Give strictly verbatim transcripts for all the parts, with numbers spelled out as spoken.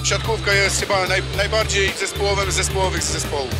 siatkówka jest chyba naj, najbardziej zespołowym z zespołowych zespołów.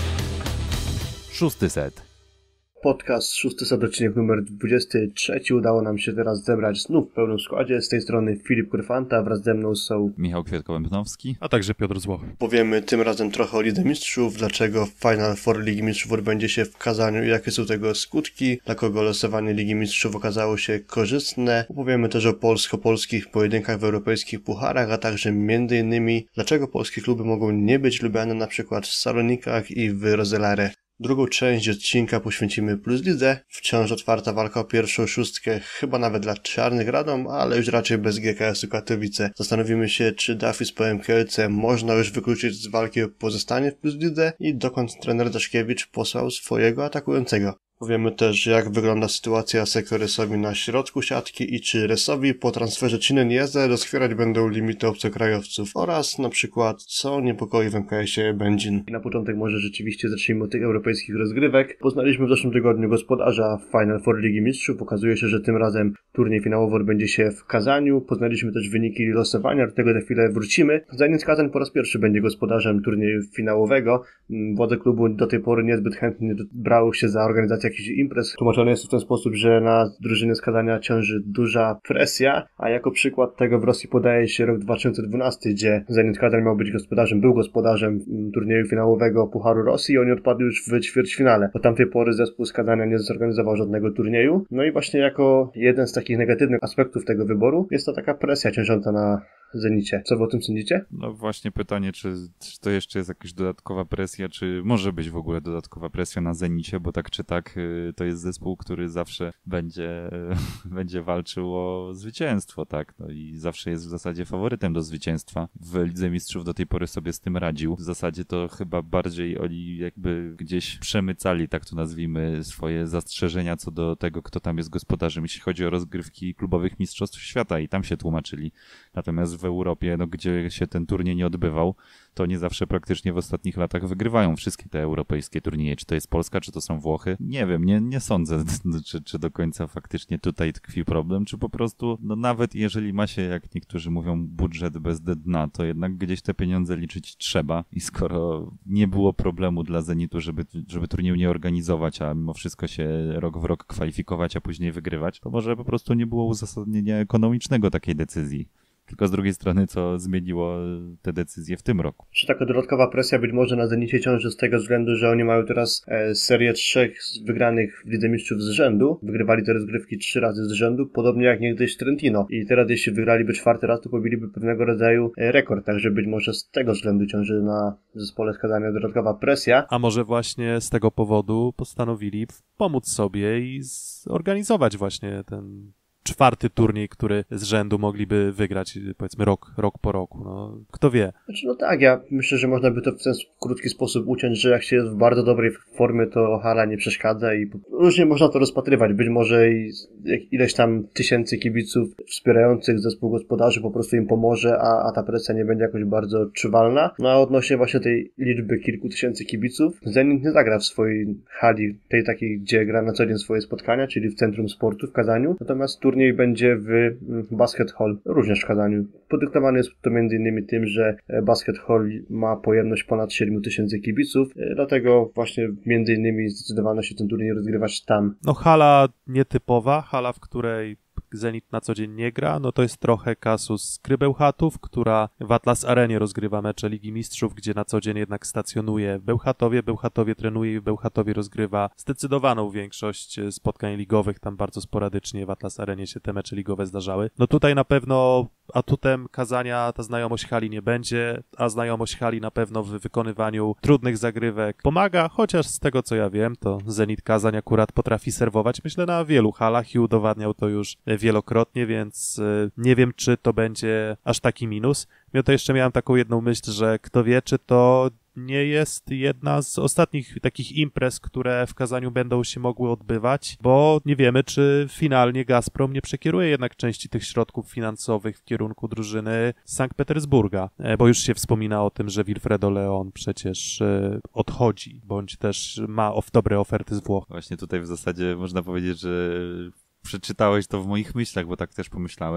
Szósty set. Podcast Szósty Set, odcinek numer dwudziesty trzeci. Udało nam się teraz zebrać znów w pełnym składzie. Z tej strony Filip Kurfanta, wraz ze mną są Michał Kwiatko-Bębnowski, a także Piotr Złoch. Powiemy tym razem trochę o Lidze Mistrzów, dlaczego Final Four Ligi Mistrzów odbędzie się w Kazaniu i jakie są tego skutki, dla kogo losowanie Ligi Mistrzów okazało się korzystne. Opowiemy też o polsko-polskich pojedynkach w europejskich pucharach, a także między innymi dlaczego polskie kluby mogą nie być lubiane na przykład w Salonikach i w Roselare. Drugą część odcinka poświęcimy Plus Lidze. Wciąż otwarta walka o pierwszą szóstkę, chyba nawet dla Czarnych Radom, ale już raczej bez G K S-u Katowice. Zastanowimy się, czy Dafis P M Kielce można już wykluczyć z walki o pozostanie w Plus Lidze i dokąd trener Daszkiewicz posłał swojego atakującego. Powiemy też, jak wygląda sytuacja Seko Resowi na środku siatki i czy Resowi po transferze Chinen Jeze rozchwierać będą limity obcokrajowców oraz na przykład co niepokoi w M K S-ie Będzin. I na początek może rzeczywiście zacznijmy od tych europejskich rozgrywek. Poznaliśmy w zeszłym tygodniu gospodarza Final Four Ligi Mistrzów. Okazuje się, że tym razem turniej finałowy odbędzie się w Kazaniu. Poznaliśmy też wyniki losowania, do tego za chwilę wrócimy. Zenit Kazań po raz pierwszy będzie gospodarzem turnieju finałowego. Władze klubu do tej pory niezbyt chętnie brały się za organizację jakichś imprez. Tłumaczone jest w ten sposób, że na drużyny z Kazania ciąży duża presja, a jako przykład tego w Rosji podaje się rok dwa tysiące dwunasty, gdzie Zenit Kazań miał być gospodarzem, był gospodarzem turnieju finałowego Pucharu Rosji i oni odpadli już w ćwierćfinale. Od tamtej pory zespół z Kazania nie zorganizował żadnego turnieju. No i właśnie jako jeden z takich negatywnych aspektów tego wyboru jest to taka presja ciążąca na Zenicie. Co wy o tym sądzicie? No właśnie pytanie, czy, czy to jeszcze jest jakaś dodatkowa presja, czy może być w ogóle dodatkowa presja na Zenicie, bo tak czy tak to jest zespół, który zawsze będzie, będzie walczył o zwycięstwo, tak? No i zawsze jest w zasadzie faworytem do zwycięstwa. W Lidze Mistrzów do tej pory sobie z tym radził. W zasadzie to chyba bardziej oni jakby gdzieś przemycali, tak to nazwijmy, swoje zastrzeżenia co do tego, kto tam jest gospodarzem, jeśli chodzi o rozgrywki klubowych mistrzostw świata i tam się tłumaczyli. Natomiast w Europie, no, gdzie się ten turniej nie odbywał, to nie zawsze praktycznie w ostatnich latach wygrywają wszystkie te europejskie turnieje. Czy to jest Polska, czy to są Włochy? Nie wiem, nie, nie sądzę, czy, czy do końca faktycznie tutaj tkwi problem, czy po prostu, no nawet jeżeli ma się, jak niektórzy mówią, budżet bez dna, to jednak gdzieś te pieniądze liczyć trzeba i skoro nie było problemu dla Zenitu, żeby, żeby turnieju nie organizować, a mimo wszystko się rok w rok kwalifikować, a później wygrywać, to może po prostu nie było uzasadnienia ekonomicznego takiej decyzji. Tylko z drugiej strony, co zmieniło te decyzje w tym roku. Czy taka dodatkowa presja być może na Zenicie ciąży z tego względu, że oni mają teraz e, serię trzech wygranych w Lidze Mistrzów z rzędu. Wygrywali te rozgrywki trzy razy z rzędu, podobnie jak niegdyś Trentino. I teraz jeśli wygraliby czwarty raz, to pobiliby pewnego rodzaju e, rekord. Także być może z tego względu ciąży na zespole z Kazania dodatkowa presja. A może właśnie z tego powodu postanowili pomóc sobie i zorganizować właśnie ten czwarty turniej, który z rzędu mogliby wygrać, powiedzmy, rok, rok po roku. No, kto wie. Znaczy, no tak, ja myślę, że można by to w ten krótki sposób uciąć, że jak się jest w bardzo dobrej formie, to hala nie przeszkadza i różnie można to rozpatrywać. Być może i ileś tam tysięcy kibiców wspierających zespół gospodarzy po prostu im pomoże, a, a ta presja nie będzie jakoś bardzo odczuwalna. No a odnośnie właśnie tej liczby kilku tysięcy kibiców, Zenit nie zagra w swojej hali, tej takiej, gdzie gra na co dzień swoje spotkania, czyli w Centrum Sportu w Kazaniu. Natomiast turniej będzie w Basket Hall, również w Kazaniu. Podyktowane jest to między innymi tym, że Basket Hall ma pojemność ponad siedem tysięcy kibiców, dlatego właśnie między innymi zdecydowano się ten turniej rozgrywać tam. No hala nietypowa, hala, w której Zenit na co dzień nie gra, no to jest trochę kasus Krybełchatów, która w Atlas Arenie rozgrywa mecze Ligi Mistrzów, gdzie na co dzień jednak stacjonuje w Bełchatowie, Bełchatowie trenuje i w Bełchatowie rozgrywa zdecydowaną większość spotkań ligowych, tam bardzo sporadycznie w Atlas Arenie się te mecze ligowe zdarzały. No tutaj na pewno atutem Kazania ta znajomość hali nie będzie, a znajomość hali na pewno w wykonywaniu trudnych zagrywek pomaga, chociaż z tego co ja wiem, to Zenit Kazań akurat potrafi serwować, myślę, na wielu halach i udowadniał to już wielokrotnie, więc nie wiem, czy to będzie aż taki minus. Ja to jeszcze miałem taką jedną myśl, że kto wie, czy to nie jest jedna z ostatnich takich imprez, które w Kazaniu będą się mogły odbywać, bo nie wiemy, czy finalnie Gazprom nie przekieruje jednak części tych środków finansowych w kierunku drużyny z Sankt Petersburga, bo już się wspomina o tym, że Wilfredo Leon przecież odchodzi, bądź też ma dobre oferty z Włoch. Właśnie tutaj w zasadzie można powiedzieć, że przeczytałeś to w moich myślach, bo tak też pomyślałem.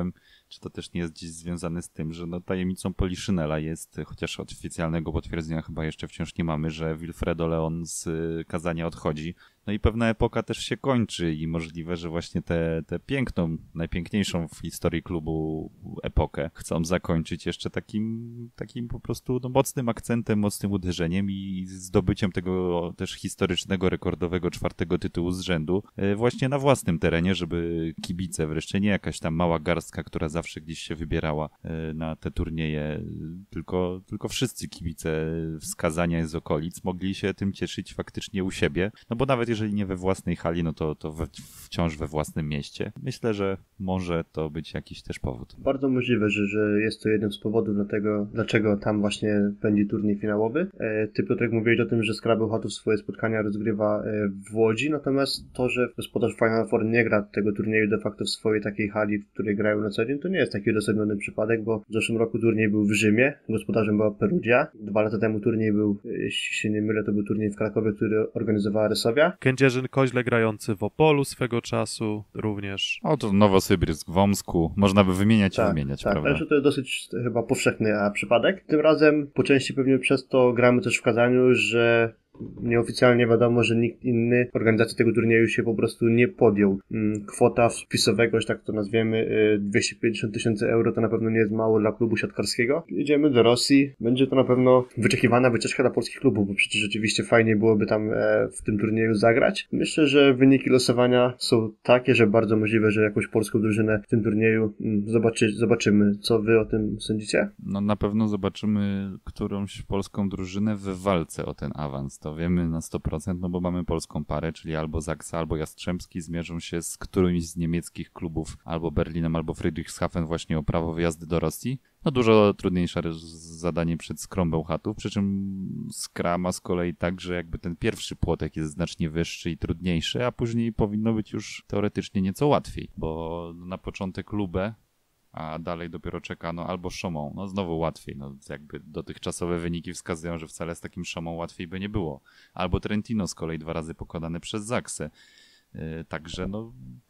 czy to też nie jest gdzieś związane z tym, że no tajemnicą Poliszynela jest, chociaż oficjalnego potwierdzenia chyba jeszcze wciąż nie mamy, że Wilfredo Leon z Kazania odchodzi. No i pewna epoka też się kończy i możliwe, że właśnie tę te, te piękną, najpiękniejszą w historii klubu epokę chcą zakończyć jeszcze takim, takim po prostu no, mocnym akcentem, mocnym uderzeniem i zdobyciem tego też historycznego, rekordowego czwartego tytułu z rzędu właśnie na własnym terenie, żeby kibice, wreszcie nie jakaś tam mała garstka, która zawsze gdzieś się wybierała na te turnieje, tylko, tylko wszyscy kibice z Kazania i z okolic mogli się tym cieszyć faktycznie u siebie, no bo nawet jeżeli nie we własnej hali, no to, to we, wciąż we własnym mieście. Myślę, że może to być jakiś też powód. Bardzo możliwe, że, że jest to jeden z powodów dlatego, dlaczego tam właśnie będzie turniej finałowy. E, ty, Piotrek, mówiłeś o tym, że Skra Bełchatów swoje spotkania rozgrywa e, w Łodzi, natomiast to, że gospodarz Final Four nie gra tego turnieju de facto w swojej takiej hali, w której grają na co dzień, to nie jest taki odosobniony przypadek, bo w zeszłym roku turniej był w Rzymie, gospodarzem była Perugia. Dwa lata temu turniej był, jeśli się nie mylę, to był turniej w Krakowie, który organizowała Resovia. Kędzierzyn-Koźle grający w Opolu swego czasu również. O, to Nowosybirsk w Omsku. Można by wymieniać tak, i wymieniać, tak, prawda? Tak, to jest dosyć chyba powszechny przypadek. Tym razem po części pewnie przez to gramy też w Kazaniu, że nieoficjalnie wiadomo, że nikt inny organizacji tego turnieju się po prostu nie podjął. Kwota wpisowego, że tak to nazwiemy, dwieście pięćdziesiąt tysięcy euro to na pewno nie jest mało dla klubu siatkarskiego. Jedziemy do Rosji. Będzie to na pewno wyczekiwana wycieczka dla polskich klubów, bo przecież rzeczywiście fajnie byłoby tam w tym turnieju zagrać. Myślę, że wyniki losowania są takie, że bardzo możliwe, że jakąś polską drużynę w tym turnieju zobaczy, zobaczymy. Co wy o tym sądzicie? No na pewno zobaczymy którąś polską drużynę w walce o ten awans. To wiemy na sto procent, no bo mamy polską parę, czyli albo Zaksa, albo Jastrzębski zmierzą się z którymś z niemieckich klubów, albo Berlinem, albo Friedrichshafen właśnie o prawo wyjazdy do Rosji. No dużo trudniejsze zadanie przed Skrą Bełchatów, przy czym Skra ma z kolei tak, że jakby ten pierwszy płotek jest znacznie wyższy i trudniejszy, a później powinno być już teoretycznie nieco łatwiej, bo na początek Lubę, a dalej dopiero czeka no albo Szomą, no znowu łatwiej, no jakby dotychczasowe wyniki wskazują, że wcale z takim Szomą łatwiej by nie było. Albo Trentino z kolei dwa razy pokonane przez Zaksę. Yy, także no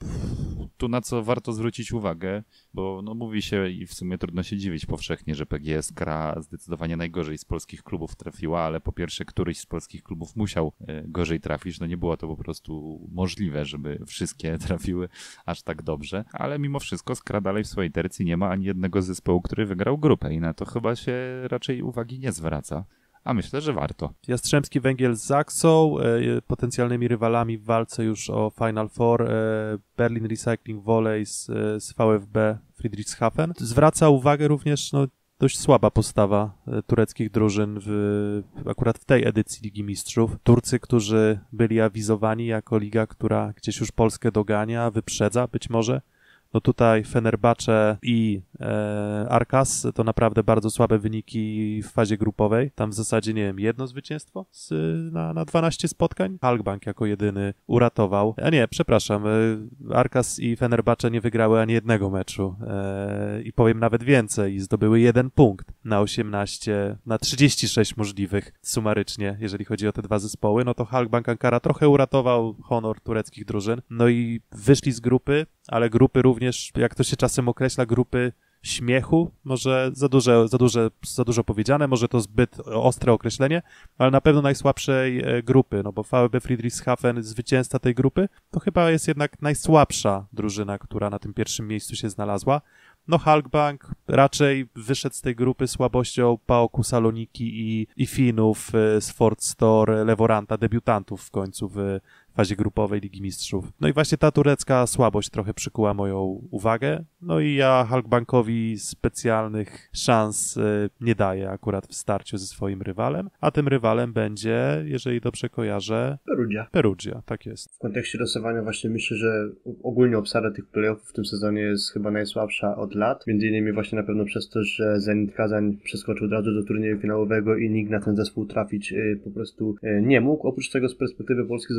tu na co warto zwrócić uwagę, bo no mówi się i w sumie trudno się dziwić powszechnie, że P G S Skra zdecydowanie najgorzej z polskich klubów trafiła, ale po pierwsze któryś z polskich klubów musiał yy, gorzej trafić, no nie było to po prostu możliwe, żeby wszystkie trafiły aż tak dobrze, ale mimo wszystko Skra dalej w swojej tercji nie ma ani jednego zespołu, który wygrał grupę i na to chyba się raczej uwagi nie zwraca. A myślę, że warto. Jastrzębski Węgiel z Zaksą, e, potencjalnymi rywalami w walce już o Final Four, e, Berlin Recycling Volley z, z V F B Friedrichshafen. Zwraca uwagę również no, dość słaba postawa e, tureckich drużyn w, akurat w tej edycji Ligi Mistrzów. Turcy, którzy byli awizowani jako liga, która gdzieś już Polskę dogania, wyprzedza być może. No tutaj Fenerbahce i e, Arkas to naprawdę bardzo słabe wyniki w fazie grupowej. Tam w zasadzie, nie wiem, jedno zwycięstwo z, na, na dwanaście spotkań. Halkbank jako jedyny uratował. A nie, przepraszam, e, Arkas i Fenerbahce nie wygrały ani jednego meczu. E, I powiem nawet więcej, i zdobyły jeden punkt na osiemnaście, na trzydzieści sześć możliwych sumarycznie, jeżeli chodzi o te dwa zespoły. No to Halkbank Ankara trochę uratował honor tureckich drużyn. No i wyszli z grupy, ale grupy również, jak to się czasem określa, grupy śmiechu, może za duże, za duże, za dużo powiedziane, może to zbyt ostre określenie, ale na pewno najsłabszej grupy, no bo V f B Friedrichshafen, zwycięzca tej grupy, to chyba jest jednak najsłabsza drużyna, która na tym pierwszym miejscu się znalazła. No Halkbank raczej wyszedł z tej grupy słabością PAOK-u Saloniki i, i Finów z Ford Store, Levoranta, debiutantów w końcu w fazie grupowej Ligi Mistrzów. No i właśnie ta turecka słabość trochę przykuła moją uwagę. No i ja Halkbankowi specjalnych szans y, nie daję akurat w starciu ze swoim rywalem, a tym rywalem będzie, jeżeli dobrze kojarzę, Perugia. Perugia, tak jest. W kontekście losowania właśnie myślę, że ogólnie obsada tych playoffów w tym sezonie jest chyba najsłabsza od lat. Między innymi właśnie na pewno przez to, że Zenit Kazań przeskoczył od razu do turnieju finałowego i nikt na ten zespół trafić y, po prostu y, nie mógł. Oprócz tego z perspektywy polskich zespołów wydaje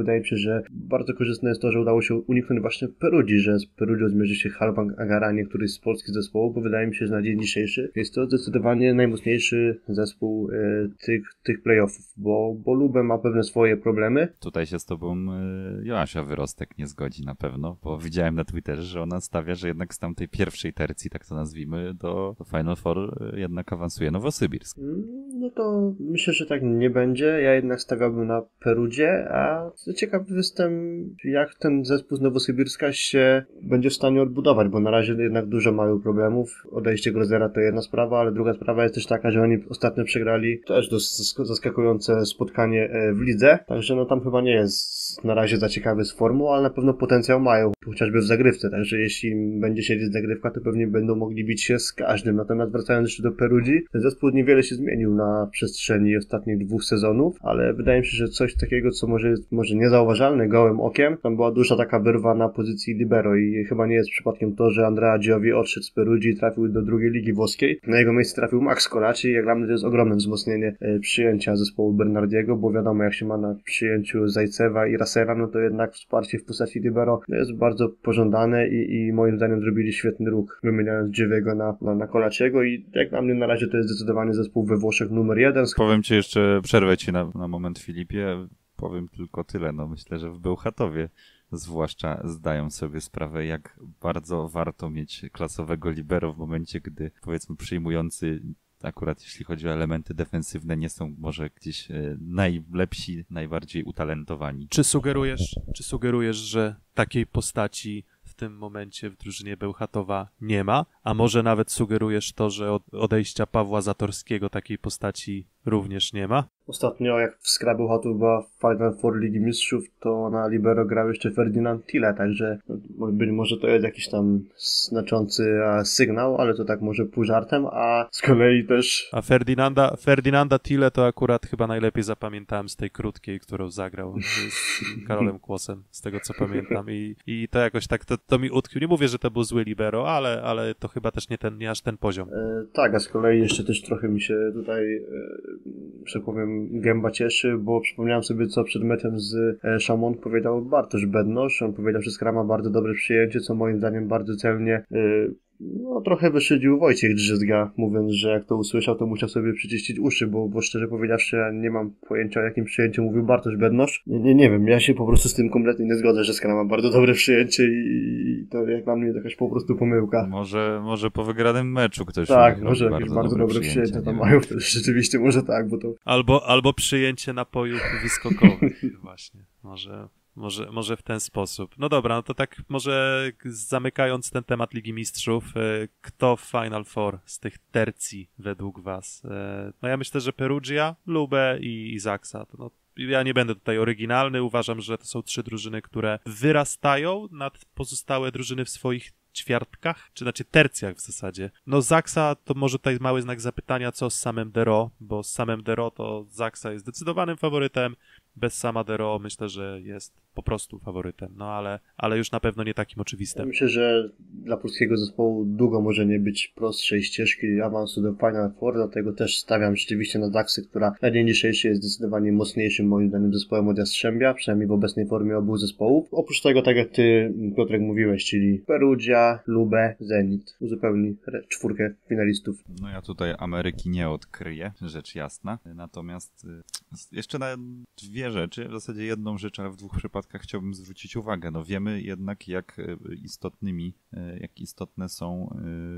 wydaje mi się, że bardzo korzystne jest to, że udało się uniknąć właśnie Perugii, że z Perugią zmierzy się Halban Agaranie, któryś z polskich zespołów, bo wydaje mi się, że na dzień dzisiejszy jest to zdecydowanie najmocniejszy zespół e, tych, tych playoffów, bo, bo Lubę ma pewne swoje problemy. Tutaj się z tobą y, Joasia Wyrostek nie zgodzi na pewno, bo widziałem na Twitterze, że ona stawia, że jednak z tamtej pierwszej tercji, tak to nazwijmy, do, do Final Four y, jednak awansuje Nowosybirsk. No to myślę, że tak nie będzie. Ja jednak stawiałbym na Perudzie, a ciekaw jestem, jak ten zespół z Nowosybirska się będzie w stanie odbudować, bo na razie jednak dużo mają problemów. Odejście Grozera to jedna sprawa, ale druga sprawa jest też taka, że oni ostatnio przegrali też dość zaskakujące spotkanie w lidze, także no tam chyba nie jest na razie za ciekawy z formą, ale na pewno potencjał mają, chociażby w zagrywce, także jeśli będzie siedzieć zagrywka, to pewnie będą mogli bić się z każdym. Natomiast wracając jeszcze do Perugii, ten zespół niewiele się zmienił na przestrzeni ostatnich dwóch sezonów, ale wydaje mi się, że coś takiego, co może jest może niezauważalne gołym okiem, tam była duża taka wyrwa na pozycji libero i chyba nie jest przypadkiem to, że Andrea Giovi odszedł z Perugii i trafił do drugiej ligi włoskiej. Na jego miejsce trafił Max Colaci i jak dla mnie to jest ogromne wzmocnienie e, przyjęcia zespołu Bernardiego, bo wiadomo, jak się ma na przyjęciu Zajcewa i Rasera, no to jednak wsparcie w postaci libero jest bardzo pożądane i, i moim zdaniem zrobili świetny ruch, wymieniając Gioviego na, na, na Colaciego i jak dla mnie na razie to jest zdecydowanie zespół we Włoszech numer jeden. Powiem ci jeszcze, przerwę ci na, na moment, Filipie, powiem tylko tyle, no myślę, że w Bełchatowie zwłaszcza zdają sobie sprawę, jak bardzo warto mieć klasowego libero w momencie, gdy powiedzmy przyjmujący, akurat jeśli chodzi o elementy defensywne, nie są może gdzieś e, najlepsi, najbardziej utalentowani. Czy sugerujesz, czy sugerujesz, że takiej postaci w tym momencie w drużynie Bełchatowa nie ma? A może nawet sugerujesz to, że od odejścia Pawła Zatorskiego takiej postaci również nie ma? Ostatnio, jak w skra Bełchatów była Final Four Ligi Mistrzów, to na libero grał jeszcze Ferdinand Thiele, także być może to jest jakiś tam znaczący sygnał, ale to tak może pół żartem, a z kolei też... A Ferdinanda, Ferdinanda Thiele to akurat chyba najlepiej zapamiętałem z tej krótkiej, którą zagrał z Karolem Kłosem, z tego co pamiętam i, i to jakoś tak, to, to mi utkwił. Nie mówię, że to był zły libero, ale, ale to chyba też nie, ten, nie aż ten poziom. E, tak, a z kolei jeszcze też trochę mi się tutaj, e, że powiem, gęba cieszy, bo przypomniałem sobie, co przed meczem z e, Szamon powiedział Bartosz Bednosz. On powiedział, że skra ma bardzo dobre przyjęcie, co moim zdaniem bardzo celnie e, no trochę wyszydził Wojciech Drzyzga, mówiąc, że jak to usłyszał, to musiał sobie przyczyścić uszy, bo, bo szczerze powiedziawszy, ja nie mam pojęcia, o jakim przyjęciu mówił Bartosz Bednosz. Nie, nie, nie wiem, ja się po prostu z tym kompletnie nie zgodzę, że skra ma bardzo dobre przyjęcie i, i to jak dla mnie jakaś po prostu pomyłka. Może, może po wygranym meczu ktoś tak, może jakieś bardzo, bardzo dobre przyjęcie, przyjęcie tam mają, rzeczywiście może tak, bo to... Albo, albo przyjęcie napojów wyskokowych właśnie, może... Może, może w ten sposób. No dobra, no to tak może zamykając ten temat Ligi Mistrzów, kto w Final Four z tych tercji według was? No ja myślę, że Perugia, Lube i, i Zaksa. No, ja nie będę tutaj oryginalny, uważam, że to są trzy drużyny, które wyrastają nad pozostałe drużyny w swoich ćwiartkach, czy znaczy tercjach w zasadzie. No Zaksa to może tutaj mały znak zapytania, co z samym Dero, bo z samym Dero to Zaksa jest zdecydowanym faworytem, bez sama Dero myślę, że jest po prostu faworytem, no ale, ale już na pewno nie takim oczywistym. Ja myślę, że dla polskiego zespołu długo może nie być prostszej ścieżki awansu do Final Four, dlatego też stawiam rzeczywiście na Zaksy, która na dzień dzisiejszy jest zdecydowanie mocniejszym moim zdaniem zespołem od Jastrzębia, przynajmniej w obecnej formie obu zespołów. Oprócz tego, tak jak ty, Piotrek, mówiłeś, czyli Perugia, Lube, Zenit uzupełni czwórkę finalistów. No ja tutaj Ameryki nie odkryję, rzecz jasna, natomiast jeszcze na dwie rzeczy, w zasadzie jedną rzecz, ale w dwóch przypadkach chciałbym zwrócić uwagę. No wiemy jednak, jak istotnymi, jak istotne są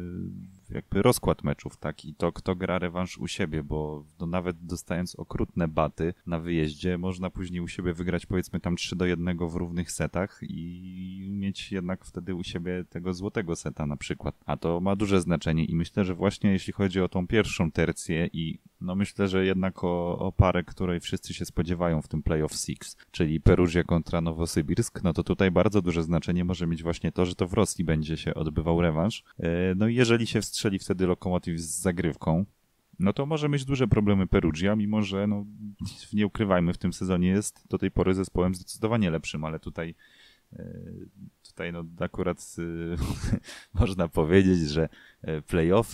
jakby rozkład meczów, tak, i to, kto gra rewanż u siebie, bo no nawet dostając okrutne baty na wyjeździe, można później u siebie wygrać powiedzmy tam trzy do jednego w równych setach i mieć jednak wtedy u siebie tego złotego seta na przykład. A to ma duże znaczenie i myślę, że właśnie jeśli chodzi o tą pierwszą tercję i no myślę, że jednak o, o parę, której wszyscy się spodziewają w tym Playoff Six, czyli Perugia kontra Nowosybirsk, no to tutaj bardzo duże znaczenie może mieć właśnie to, że to w Rosji będzie się odbywał rewanż. No i jeżeli się wstrzeli wtedy Lokomotiv z zagrywką, no to może mieć duże problemy Perugia, mimo że no nie ukrywajmy, w tym sezonie jest do tej pory zespołem zdecydowanie lepszym, ale tutaj tutaj no akurat można powiedzieć, że playoffy,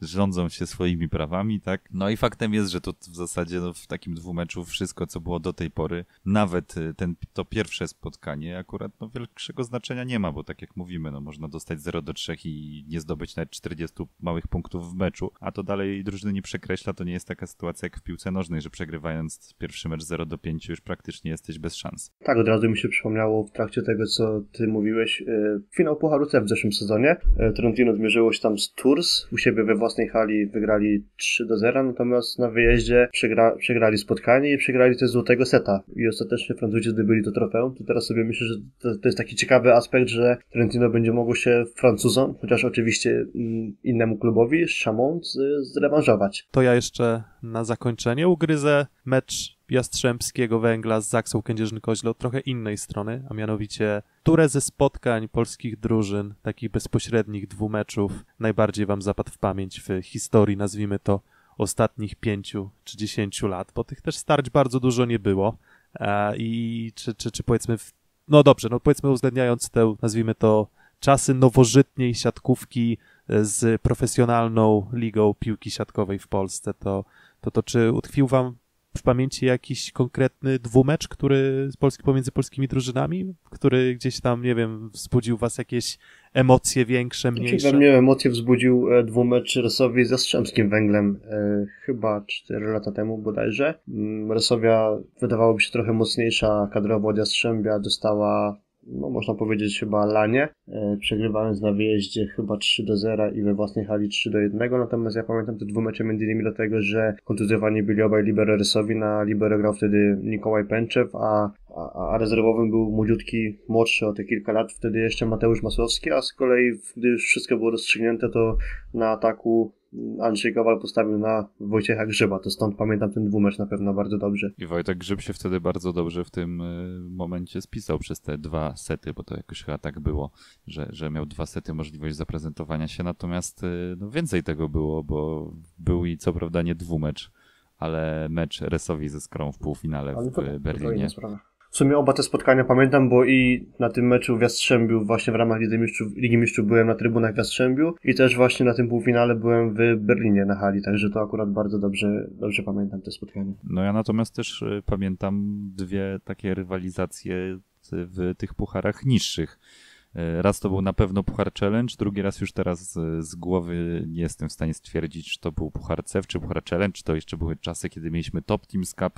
rządzą się swoimi prawami, tak? No i faktem jest, że to w zasadzie no, w takim dwumeczu wszystko, co było do tej pory, nawet ten, to pierwsze spotkanie akurat no, większego znaczenia nie ma, bo tak jak mówimy, no, można dostać zero do trzech i nie zdobyć nawet czterdziestu małych punktów w meczu, a to dalej drużyny nie przekreśla, to nie jest taka sytuacja jak w piłce nożnej, że przegrywając pierwszy mecz zero do pięciu już praktycznie jesteś bez szans. Tak, od razu mi się przypomniało w trakcie tego, co ty mówiłeś, e, finał Pucharu C w zeszłym sezonie. E, Trentino zmierzyło się tam z Tours, u siebie we własnej hali wygrali trzy do zera, natomiast na wyjeździe przegra, przegrali spotkanie i przegrali też złotego seta i ostatecznie Francuzi zdobyli to trofeum. To teraz sobie myślę, że to, to jest taki ciekawy aspekt, że Trentino będzie mogło się Francuzom, chociaż oczywiście mm, innemu klubowi, Chamon, z, zrewanżować. To ja jeszcze na zakończenie ugryzę mecz Jastrzębskiego Węgla z Zaksą Kędzierzyn-Koźle od trochę innej strony, a mianowicie które ze spotkań polskich drużyn, takich bezpośrednich dwumeczów, najbardziej wam zapadł w pamięć w historii, nazwijmy to, ostatnich pięciu czy dziesięciu lat, bo tych też starć bardzo dużo nie było e, i czy, czy, czy powiedzmy, w, no dobrze, no powiedzmy uwzględniając te, nazwijmy to, czasy nowożytniej siatkówki z profesjonalną ligą piłki siatkowej w Polsce, to, to, to czy utkwił wam w pamięci jakiś konkretny dwumecz, który z Polski, pomiędzy polskimi drużynami, który gdzieś tam, nie wiem, wzbudził was jakieś emocje większe, mniejsze? We mnie emocje wzbudził e, dwumecz Resowi z Jastrzębskim Węglem e, chyba cztery lata temu bodajże. Mm, Resowia wydawałoby się trochę mocniejsza kadrowo od Jastrzębia, dostała, no można powiedzieć, chyba lanie, e, przegrywając na wyjeździe chyba trzy do zera i we własnej hali trzy do jednego, natomiast ja pamiętam te dwumecze między innymi dlatego, że kontuzjowani byli obaj libero Rysowi, na libero grał wtedy Mikołaj Pęczew, a, a, a rezerwowym był młodziutki, młodszy o te kilka lat, wtedy jeszcze Mateusz Masłowski, a z kolei, gdy już wszystko było rozstrzygnięte, to na ataku Andrzej Kowal postawił na Wojciecha Grzyba, to stąd pamiętam ten dwumecz na pewno bardzo dobrze. I Wojtek Grzyb się wtedy bardzo dobrze w tym y, momencie spisał przez te dwa sety, bo to jakoś chyba tak było, że, że miał dwa sety możliwość zaprezentowania się, natomiast y, no więcej tego było, bo był i co prawda nie dwumecz, ale mecz Resowi ze Skrą w półfinale w to, Berlinie. To w sumie oba te spotkania pamiętam, bo i na tym meczu w Jastrzębiu właśnie w ramach Ligi Mistrzów, Ligi Mistrzów byłem na trybunach w Jastrzębiu i też właśnie na tym półfinale byłem w Berlinie na hali, także to akurat bardzo dobrze, dobrze pamiętam te spotkania. No ja natomiast też y, pamiętam dwie takie rywalizacje w tych pucharach niższych. Y, raz to był na pewno Puchar Challenge, drugi raz już teraz z, z głowy nie jestem w stanie stwierdzić, czy to był Puchar C E F, czy Puchar Challenge, czy to jeszcze były czasy, kiedy mieliśmy Top Teams Cup.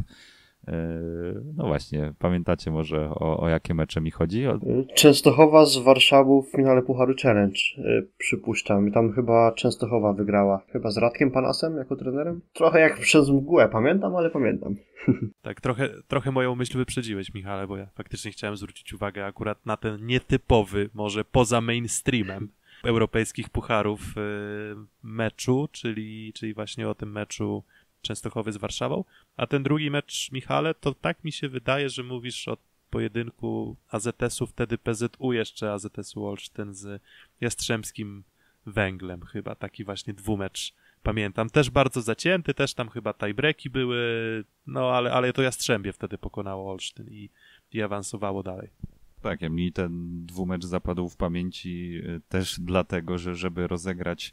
No właśnie, pamiętacie może o, o jakie mecze mi chodzi? O... Częstochowa z Warszawą w finale Pucharu Challenge, przypuszczam. Tam chyba Częstochowa wygrała. Chyba z Radkiem Panasem jako trenerem? Trochę jak przez mgłę, pamiętam, ale pamiętam. Tak, trochę, trochę moją myśl wyprzedziłeś, Michale, bo ja faktycznie chciałem zwrócić uwagę akurat na ten nietypowy, może poza mainstreamem europejskich pucharów meczu, czyli, czyli właśnie o tym meczu Częstochowy z Warszawą, a ten drugi mecz, Michale, to tak mi się wydaje, że mówisz o pojedynku A Z S-u, wtedy P Z U jeszcze A Z S-u Olsztyn z Jastrzębskim Węglem, chyba taki właśnie dwumecz pamiętam. Też bardzo zacięty, też tam chyba tiebreaki były, no ale, ale to Jastrzębie wtedy pokonało Olsztyn i, i awansowało dalej. Tak, ja mi ten dwumecz zapadł w pamięci też dlatego, że żeby rozegrać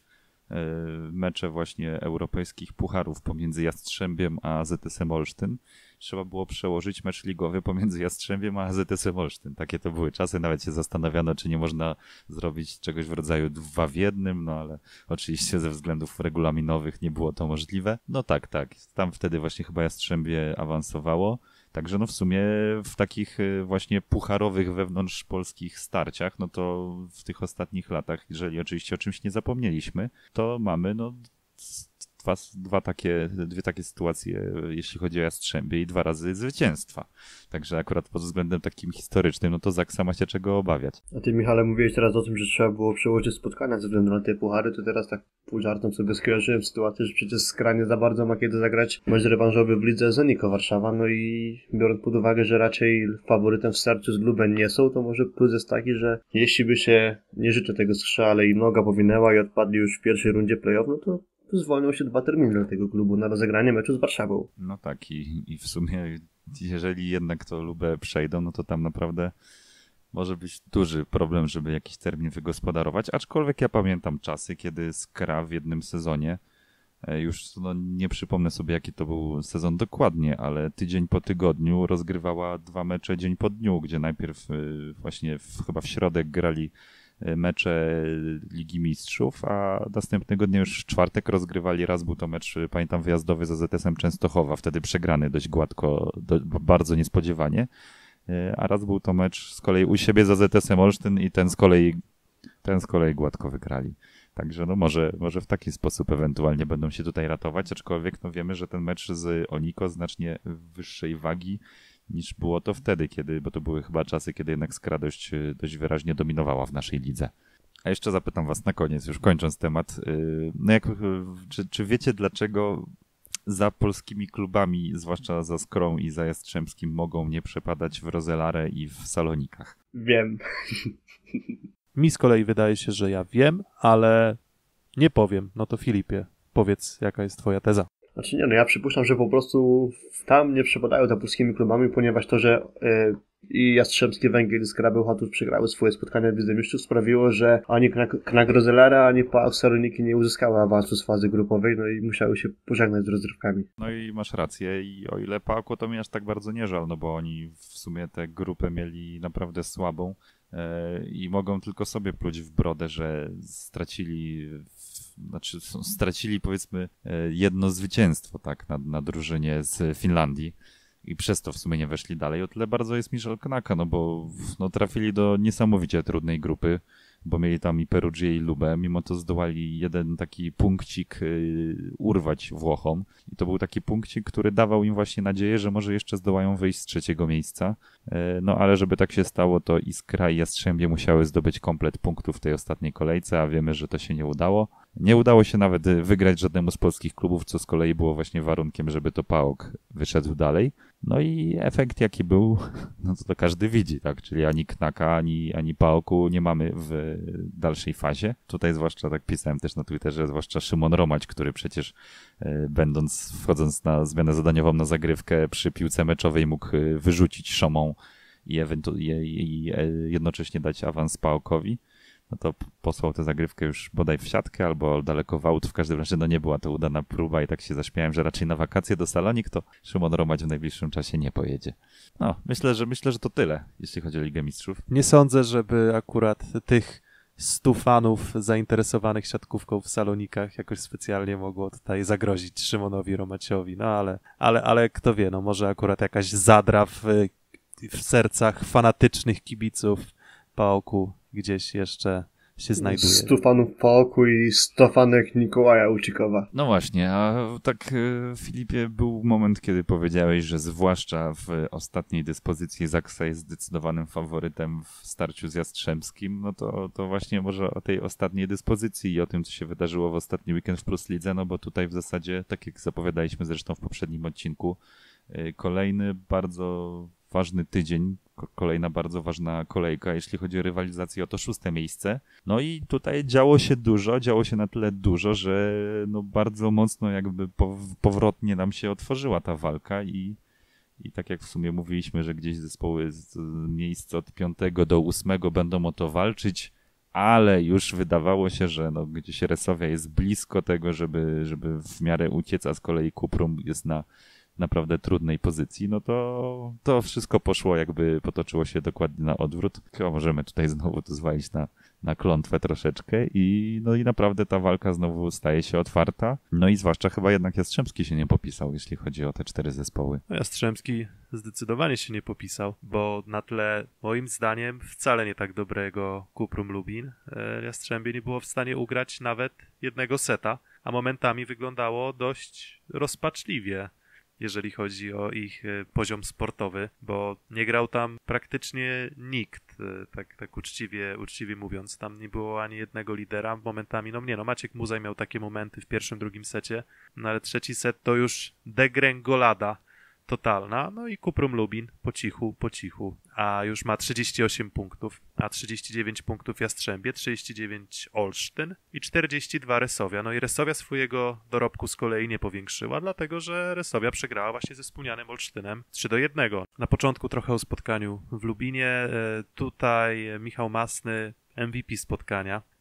mecze właśnie europejskich pucharów pomiędzy Jastrzębiem a A Z S-em Olsztyn, trzeba było przełożyć mecz ligowy pomiędzy Jastrzębiem a A Z S-em Olsztyn. Takie to były czasy, nawet się zastanawiano, czy nie można zrobić czegoś w rodzaju dwa w jednym, no ale oczywiście ze względów regulaminowych nie było to możliwe. No tak, tak, tam wtedy właśnie chyba Jastrzębie awansowało. Także no w sumie w takich właśnie pucharowych wewnątrz polskich starciach, no to w tych ostatnich latach, jeżeli oczywiście o czymś nie zapomnieliśmy, to mamy no dwa, dwa takie, dwie takie sytuacje, jeśli chodzi o Jastrzębie i dwa razy zwycięstwa. Także akurat pod względem takim historycznym, no to Zaksa ma się czego obawiać. A ty, Michale, mówiłeś teraz o tym, że trzeba było przełożyć spotkania ze względu na te puchary, to teraz tak pół żartem sobie skojarzyłem sytuację, że przecież Skra nie za bardzo ma kiedy zagrać mecz rewanżowy w lidze Zeniko Warszawa, no i biorąc pod uwagę, że raczej faworytem w starciu z Lublin nie są, to może plus jest taki, że jeśli by się, nie życzę tego Skrze, ale im noga powinęła i odpadli już w pierwszej rundzie play-off, no to zwolnią się dwa terminy dla tego klubu na rozegranie meczu z Warszawą. No tak i, i w sumie jeżeli jednak to Lubę przejdą, no to tam naprawdę może być duży problem, żeby jakiś termin wygospodarować, aczkolwiek ja pamiętam czasy, kiedy Skra w jednym sezonie Już no, nie przypomnę sobie, jaki to był sezon dokładnie, ale tydzień po tygodniu rozgrywała dwa mecze dzień po dniu, gdzie najpierw właśnie w, chyba w środek grali mecze Ligi Mistrzów, a następnego dnia już w czwartek rozgrywali. Raz był to mecz, pamiętam, wyjazdowy z A Z S-em Częstochowa, wtedy przegrany dość gładko, do, bardzo niespodziewanie, a raz był to mecz z kolei u siebie z A Z S-em Olsztyn i ten z kolei, ten z kolei gładko wygrali. Także no może, może w taki sposób ewentualnie będą się tutaj ratować, aczkolwiek no wiemy, że ten mecz z Oniko znacznie wyższej wagi niż było to wtedy, kiedy, bo to były chyba czasy, kiedy jednak Skra dość, dość wyraźnie dominowała w naszej lidze. A jeszcze zapytam was na koniec, już kończąc temat, no jak, czy, czy wiecie, dlaczego za polskimi klubami, zwłaszcza za Skrą i za Jastrzębskim, mogą nie przepadać w Roselare i w Salonikach? Wiem. Mi z kolei wydaje się, że ja wiem, ale nie powiem. No to Filipie, powiedz, jaka jest twoja teza. Znaczy nie, no ja przypuszczam, że po prostu tam nie przepadają za polskimi klubami, ponieważ to, że y, i Jastrzębski Węgiel i Skra Bełchatów przegrały swoje spotkania w Lidze Mistrzów, sprawiło, że ani Knak Roselare, ani P A O K Saloniki nie uzyskały awansu z fazy grupowej, no i musiały się pożegnać z rozrywkami. No i masz rację, i o ile P A O K-u to mi aż tak bardzo nie żal, no bo oni w sumie tę grupę mieli naprawdę słabą yy, i mogą tylko sobie pluć w brodę, że stracili znaczy stracili powiedzmy jedno zwycięstwo, tak, na, na drużynie z Finlandii i przez to w sumie nie weszli dalej. O tyle bardzo jest mi żal Knaka, no bo no, trafili do niesamowicie trudnej grupy, bo mieli tam i Perugię i Lubę, mimo to zdołali jeden taki punkcik yy, urwać Włochom i to był taki punkcik, który dawał im właśnie nadzieję, że może jeszcze zdołają wyjść z trzeciego miejsca, yy, no ale żeby tak się stało, to i Skra i Jastrzębie musiały zdobyć komplet punktów w tej ostatniej kolejce, a wiemy, że to się nie udało. Nie udało się nawet wygrać żadnemu z polskich klubów, co z kolei było właśnie warunkiem, żeby to P A O K wyszedł dalej. No i efekt jaki był, no to, to każdy widzi, tak? Czyli ani Knaka, ani, ani P A O K-u nie mamy w dalszej fazie. Tutaj zwłaszcza, tak pisałem też na Twitterze, zwłaszcza Szymon Romać, który przecież e, będąc, wchodząc na zmianę zadaniową na zagrywkę przy piłce meczowej mógł wyrzucić Szomą i, ewentu- i, i, i jednocześnie dać awans P A O K-owi. No to posłał tę zagrywkę już bodaj w siatkę albo daleko w aut. W każdym razie no nie była to udana próba i tak się zaśmiałem, że raczej na wakacje do Salonik to Szymon Romać w najbliższym czasie nie pojedzie. No, myślę, że myślę, że to tyle, jeśli chodzi o Ligę Mistrzów. Nie sądzę, żeby akurat tych stu fanów zainteresowanych siatkówką w Salonikach jakoś specjalnie mogło tutaj zagrozić Szymonowi Romaciowi. No ale, ale, ale kto wie, no może akurat jakaś zadra w, w sercach fanatycznych kibiców P A O K-u gdzieś jeszcze się znajduje. stu fanów P A O K-u i sto fanek Mikołaja Łuczykowa. No właśnie, a tak Filipie, był moment, kiedy powiedziałeś, że zwłaszcza w ostatniej dyspozycji Zaksa jest zdecydowanym faworytem w starciu z Jastrzębskim, no to, to właśnie może o tej ostatniej dyspozycji i o tym, co się wydarzyło w ostatni weekend w Plus Lidze, no bo tutaj w zasadzie, tak jak zapowiadaliśmy zresztą w poprzednim odcinku, kolejny bardzo ważny tydzień, kolejna bardzo ważna kolejka, jeśli chodzi o rywalizację o to szóste miejsce. No i tutaj działo się dużo, działo się na tyle dużo, że no bardzo mocno jakby powrotnie nam się otworzyła ta walka i, i tak jak w sumie mówiliśmy, że gdzieś zespoły z miejsca od piątego do ósmego będą o to walczyć, ale już wydawało się, że no gdzieś Resowia jest blisko tego, żeby, żeby w miarę uciec, a z kolei Kuprum jest na naprawdę trudnej pozycji, no to to wszystko poszło, jakby potoczyło się dokładnie na odwrót. Chyba możemy tutaj znowu to zwalić na, na klątwę troszeczkę i no i naprawdę ta walka znowu staje się otwarta. No i zwłaszcza chyba jednak Jastrzębski się nie popisał, jeśli chodzi o te cztery zespoły. No Jastrzębski zdecydowanie się nie popisał, bo na tle moim zdaniem wcale nie tak dobrego Kuprum Lubin Jastrzębie nie było w stanie ugrać nawet jednego seta, a momentami wyglądało dość rozpaczliwie, jeżeli chodzi o ich poziom sportowy, bo nie grał tam praktycznie nikt, tak, tak uczciwie, uczciwie mówiąc. Tam nie było ani jednego lidera momentami. No nie, no Maciek Muzaj miał takie momenty w pierwszym, drugim secie, no ale trzeci set to już degrengolada totalna. No i Kuprum Lubin po cichu, po cichu, a już ma trzydzieści osiem punktów, a trzydzieści dziewięć punktów Jastrzębie, trzydzieści dziewięć Olsztyn i czterdzieści dwa Resowia. No i Resowia swojego dorobku z kolei nie powiększyła, dlatego że Resowia przegrała właśnie ze wspomnianym Olsztynem trzy do jednego. Na początku trochę o spotkaniu w Lubinie. Tutaj Michał Masny, M V P spotkania.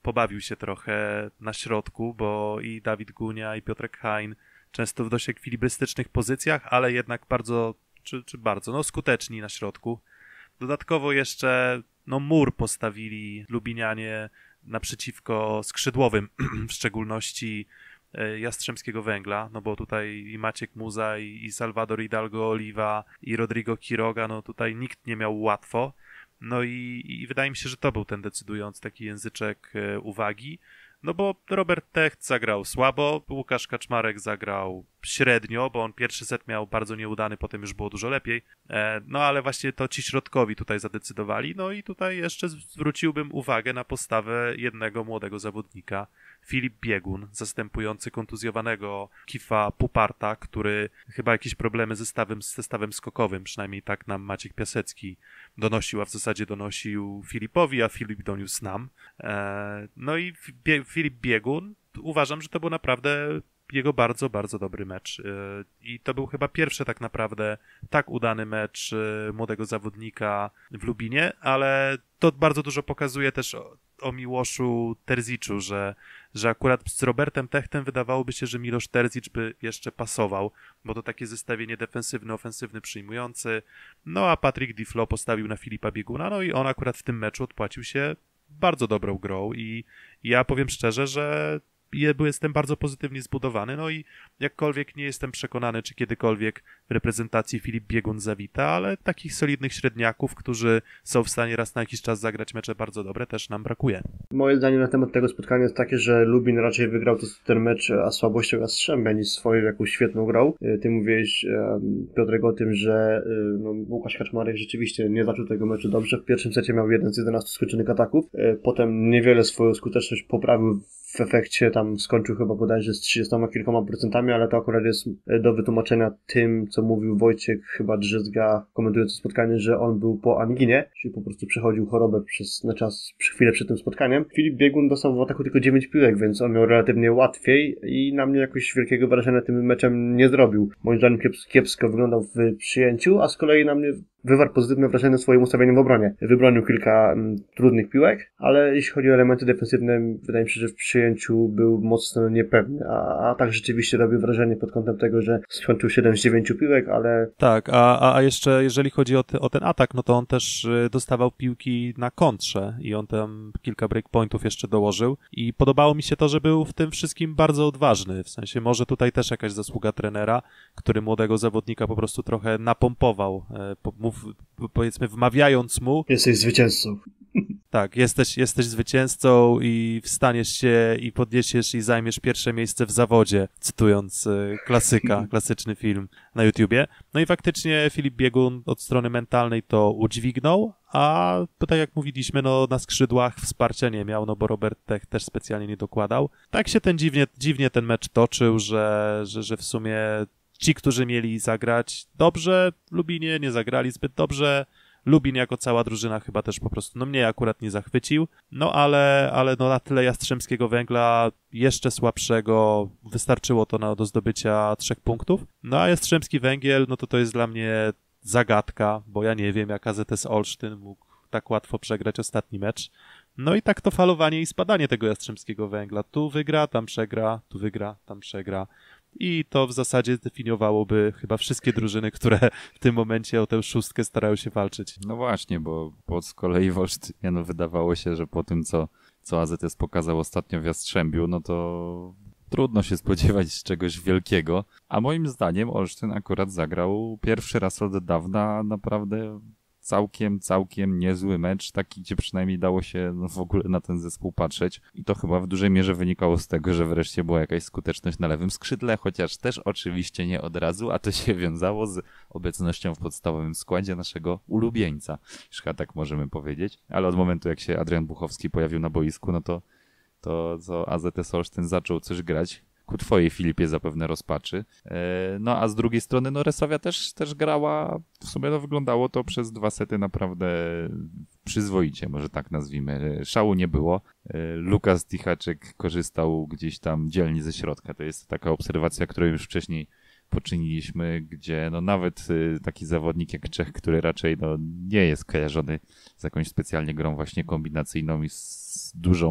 pobawił się trochę na środku, bo i Dawid Gunia, i Piotrek Hein często w dość ekwilibrystycznych pozycjach, ale jednak bardzo, czy, czy bardzo, no skuteczni na środku. Dodatkowo jeszcze no mur postawili Lubinianie naprzeciwko skrzydłowym, w szczególności Jastrzębskiego Węgla, no bo tutaj i Maciek Muza, i, i Salvador Hidalgo Oliva, i Rodrigo Quiroga, no tutaj nikt nie miał łatwo. No i, i wydaje mi się, że to był ten decydujący taki języczek e, uwagi, no bo Robert Techt zagrał słabo, Łukasz Kaczmarek zagrał średnio, bo on pierwszy set miał bardzo nieudany, potem już było dużo lepiej, e, no ale właśnie to ci środkowi tutaj zadecydowali, no i tutaj jeszcze zwróciłbym uwagę na postawę jednego młodego zawodnika, Filip Biegun, zastępujący kontuzjowanego Kifa Puparta, który chyba jakieś problemy ze stawem, ze stawem skokowym, przynajmniej tak nam Maciek Piasecki donosił, a w zasadzie donosił Filipowi, a Filip doniósł nam. Eee, no i Bie- Filip Biegun, uważam, że to był naprawdę jego bardzo, bardzo dobry mecz. Eee, I to był chyba pierwszy tak naprawdę tak udany mecz e, młodego zawodnika w Lubinie, ale to bardzo dużo pokazuje też o, o Miłoszu Terziczu, że, że akurat z Robertem Techtem wydawałoby się, że Miłosz Terzic by jeszcze pasował, bo to takie zestawienie defensywny, ofensywny, przyjmujący. No a Patryk Diflo postawił na Filipa Bieguna, no i on akurat w tym meczu odpłacił się bardzo dobrą grą i ja powiem szczerze, że jestem bardzo pozytywnie zbudowany, no i jakkolwiek nie jestem przekonany, czy kiedykolwiek w reprezentacji Filip Biegun zawita, ale takich solidnych średniaków, którzy są w stanie raz na jakiś czas zagrać mecze bardzo dobre, też nam brakuje. Moje zdanie na temat tego spotkania jest takie, że Lubin raczej wygrał ten mecz a słabością Jastrzębia niż swoją jakąś świetną grą. Ty mówiłeś, Piotrek, o tym, że no, Łukasz Kaczmarek rzeczywiście nie zaczął tego meczu dobrze. W pierwszym secie miał jeden z jedenastu skończonych ataków. Potem niewiele swoją skuteczność poprawił. W efekcie tam skończył chyba bodajże z trzydziestoma kilkoma procentami, ale to akurat jest do wytłumaczenia tym, co mówił Wojciech chyba Drzyzga, komentując to spotkanie, że on był po anginie, czyli po prostu przechodził chorobę przez, na czas, chwilę przed tym spotkaniem. Filip Biegun dostał w ataku tylko dziewięć piłek, więc on miał relatywnie łatwiej i na mnie jakoś wielkiego wrażenia tym meczem nie zrobił. Moim zdaniem kiepsko, kiepsko wyglądał w przyjęciu, a z kolei na mnie wywarł pozytywne wrażenie swoim ustawieniem w obronie. Wybronił kilka m, trudnych piłek, ale jeśli chodzi o elementy defensywne, wydaje mi się, że w przyjęciu był mocno niepewny, a, a tak rzeczywiście robił wrażenie pod kątem tego, że skończył siedem z dziewięciu piłek, ale... Tak, a, a jeszcze jeżeli chodzi o, te, o ten atak, no to on też dostawał piłki na kontrze i on tam kilka breakpointów jeszcze dołożył i podobało mi się to, że był w tym wszystkim bardzo odważny, w sensie może tutaj też jakaś zasługa trenera, który młodego zawodnika po prostu trochę napompował, mów, powiedzmy wmawiając mu... Jesteś zwycięzcą. Tak, jesteś, jesteś zwycięzcą i wstaniesz się i podniesiesz i zajmiesz pierwsze miejsce w zawodzie, cytując y, klasyka, klasyczny film na YouTubie. No i faktycznie Filip Biegun od strony mentalnej to udźwignął, a tak jak mówiliśmy, no na skrzydłach wsparcia nie miał, no bo Robert Tech też specjalnie nie dokładał. Tak się ten dziwnie, dziwnie ten mecz toczył, że, że, że w sumie ci, którzy mieli zagrać dobrze, Lubinie nie zagrali zbyt dobrze. Lubin jako cała drużyna chyba też po prostu, no mnie akurat nie zachwycił, no ale, ale no na tyle Jastrzębskiego Węgla jeszcze słabszego wystarczyło to na, do zdobycia trzech punktów, no a Jastrzębski Węgiel, no to to jest dla mnie zagadka, bo ja nie wiem jak A Z S Olsztyn mógł tak łatwo przegrać ostatni mecz, no i tak to falowanie i spadanie tego Jastrzębskiego Węgla, tu wygra, tam przegra, tu wygra, tam przegra. I to w zasadzie definiowałoby chyba wszystkie drużyny, które w tym momencie o tę szóstkę starają się walczyć. No właśnie, bo, bo z kolei w Olsztynie no wydawało się, że po tym, co, co A Z S pokazał ostatnio w Jastrzębiu, no to trudno się spodziewać czegoś wielkiego. A moim zdaniem Olsztyn akurat zagrał pierwszy raz od dawna naprawdę całkiem, całkiem niezły mecz, taki, gdzie przynajmniej dało się no, w ogóle na ten zespół patrzeć. I to chyba w dużej mierze wynikało z tego, że wreszcie była jakaś skuteczność na lewym skrzydle, chociaż też oczywiście nie od razu, a to się wiązało z obecnością w podstawowym składzie naszego ulubieńca. Już chyba tak możemy powiedzieć. Ale od momentu, jak się Adrian Buchowski pojawił na boisku, no to, to co A Z S Olsztyn zaczął coś grać. Ku twojej, Filipie, zapewne rozpaczy. No a z drugiej strony, no Resowia też, też grała, w sumie no wyglądało to przez dwa sety naprawdę przyzwoicie, może tak nazwijmy. Szału nie było. Lukas Tichaczek korzystał gdzieś tam dzielnie ze środka. To jest taka obserwacja, którą już wcześniej poczyniliśmy, gdzie no nawet taki zawodnik jak Czech, który raczej no nie jest kojarzony z jakąś specjalnie grą właśnie kombinacyjną i z dużą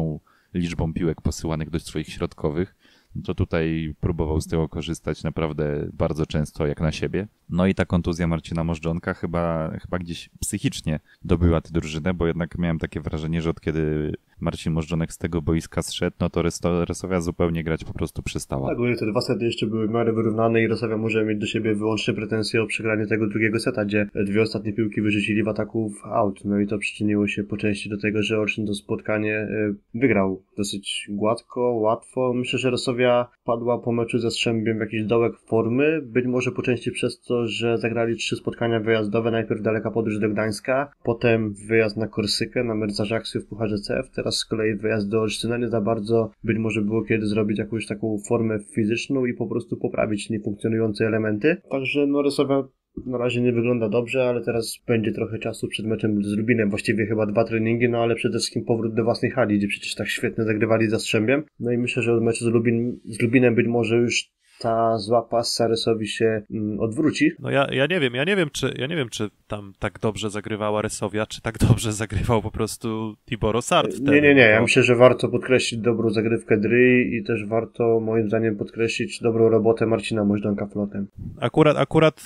liczbą piłek posyłanych do swoich środkowych, to tutaj próbował z tego korzystać naprawdę bardzo często jak na siebie. No i ta kontuzja Marcina Możdżonka chyba, chyba gdzieś psychicznie dobyła tę drużynę, bo jednak miałem takie wrażenie, że od kiedy Marcin Możdżonek z tego boiska zszedł, no to Resowia zupełnie grać po prostu przestała. Tak, bo te dwa sety jeszcze były w miarę wyrównane i Resowia może mieć do siebie wyłącznie pretensje o przegranie tego drugiego seta, gdzie dwie ostatnie piłki wyrzucili w ataku w out. No i to przyczyniło się po części do tego, że Orszyn to spotkanie wygrał dosyć gładko, łatwo. Myślę, że Resowia padła po meczu ze Strzębiem w jakiś dołek formy, być może po części przez to, że zagrali trzy spotkania wyjazdowe, najpierw daleka podróż do Gdańska, potem wyjazd na Korsykę, na mecz z Ajaxiu w Pucharze C F, teraz z kolei wyjazd do Olsztyna. Nie za bardzo być może było kiedy zrobić jakąś taką formę fizyczną i po prostu poprawić niefunkcjonujące elementy. Także no Resowia na razie nie wygląda dobrze, ale teraz będzie trochę czasu przed meczem z Lubinem, właściwie chyba dwa treningi, no ale przede wszystkim powrót do własnej hali, gdzie przecież tak świetnie zagrywali za Strzębiem. No i myślę, że od meczu z, Lubin, z Lubinem być może już ta zła passa Resowi się mm, odwróci. No ja, ja nie wiem, ja nie wiem, czy ja nie wiem, czy tam tak dobrze zagrywała Resowia, czy tak dobrze zagrywał po prostu Tibor Osart wtedy. Nie, nie, nie, ja bo... myślę, że warto podkreślić dobrą zagrywkę Dry i też warto moim zdaniem podkreślić dobrą robotę Marcina Możdżonka flotem. Akurat, akurat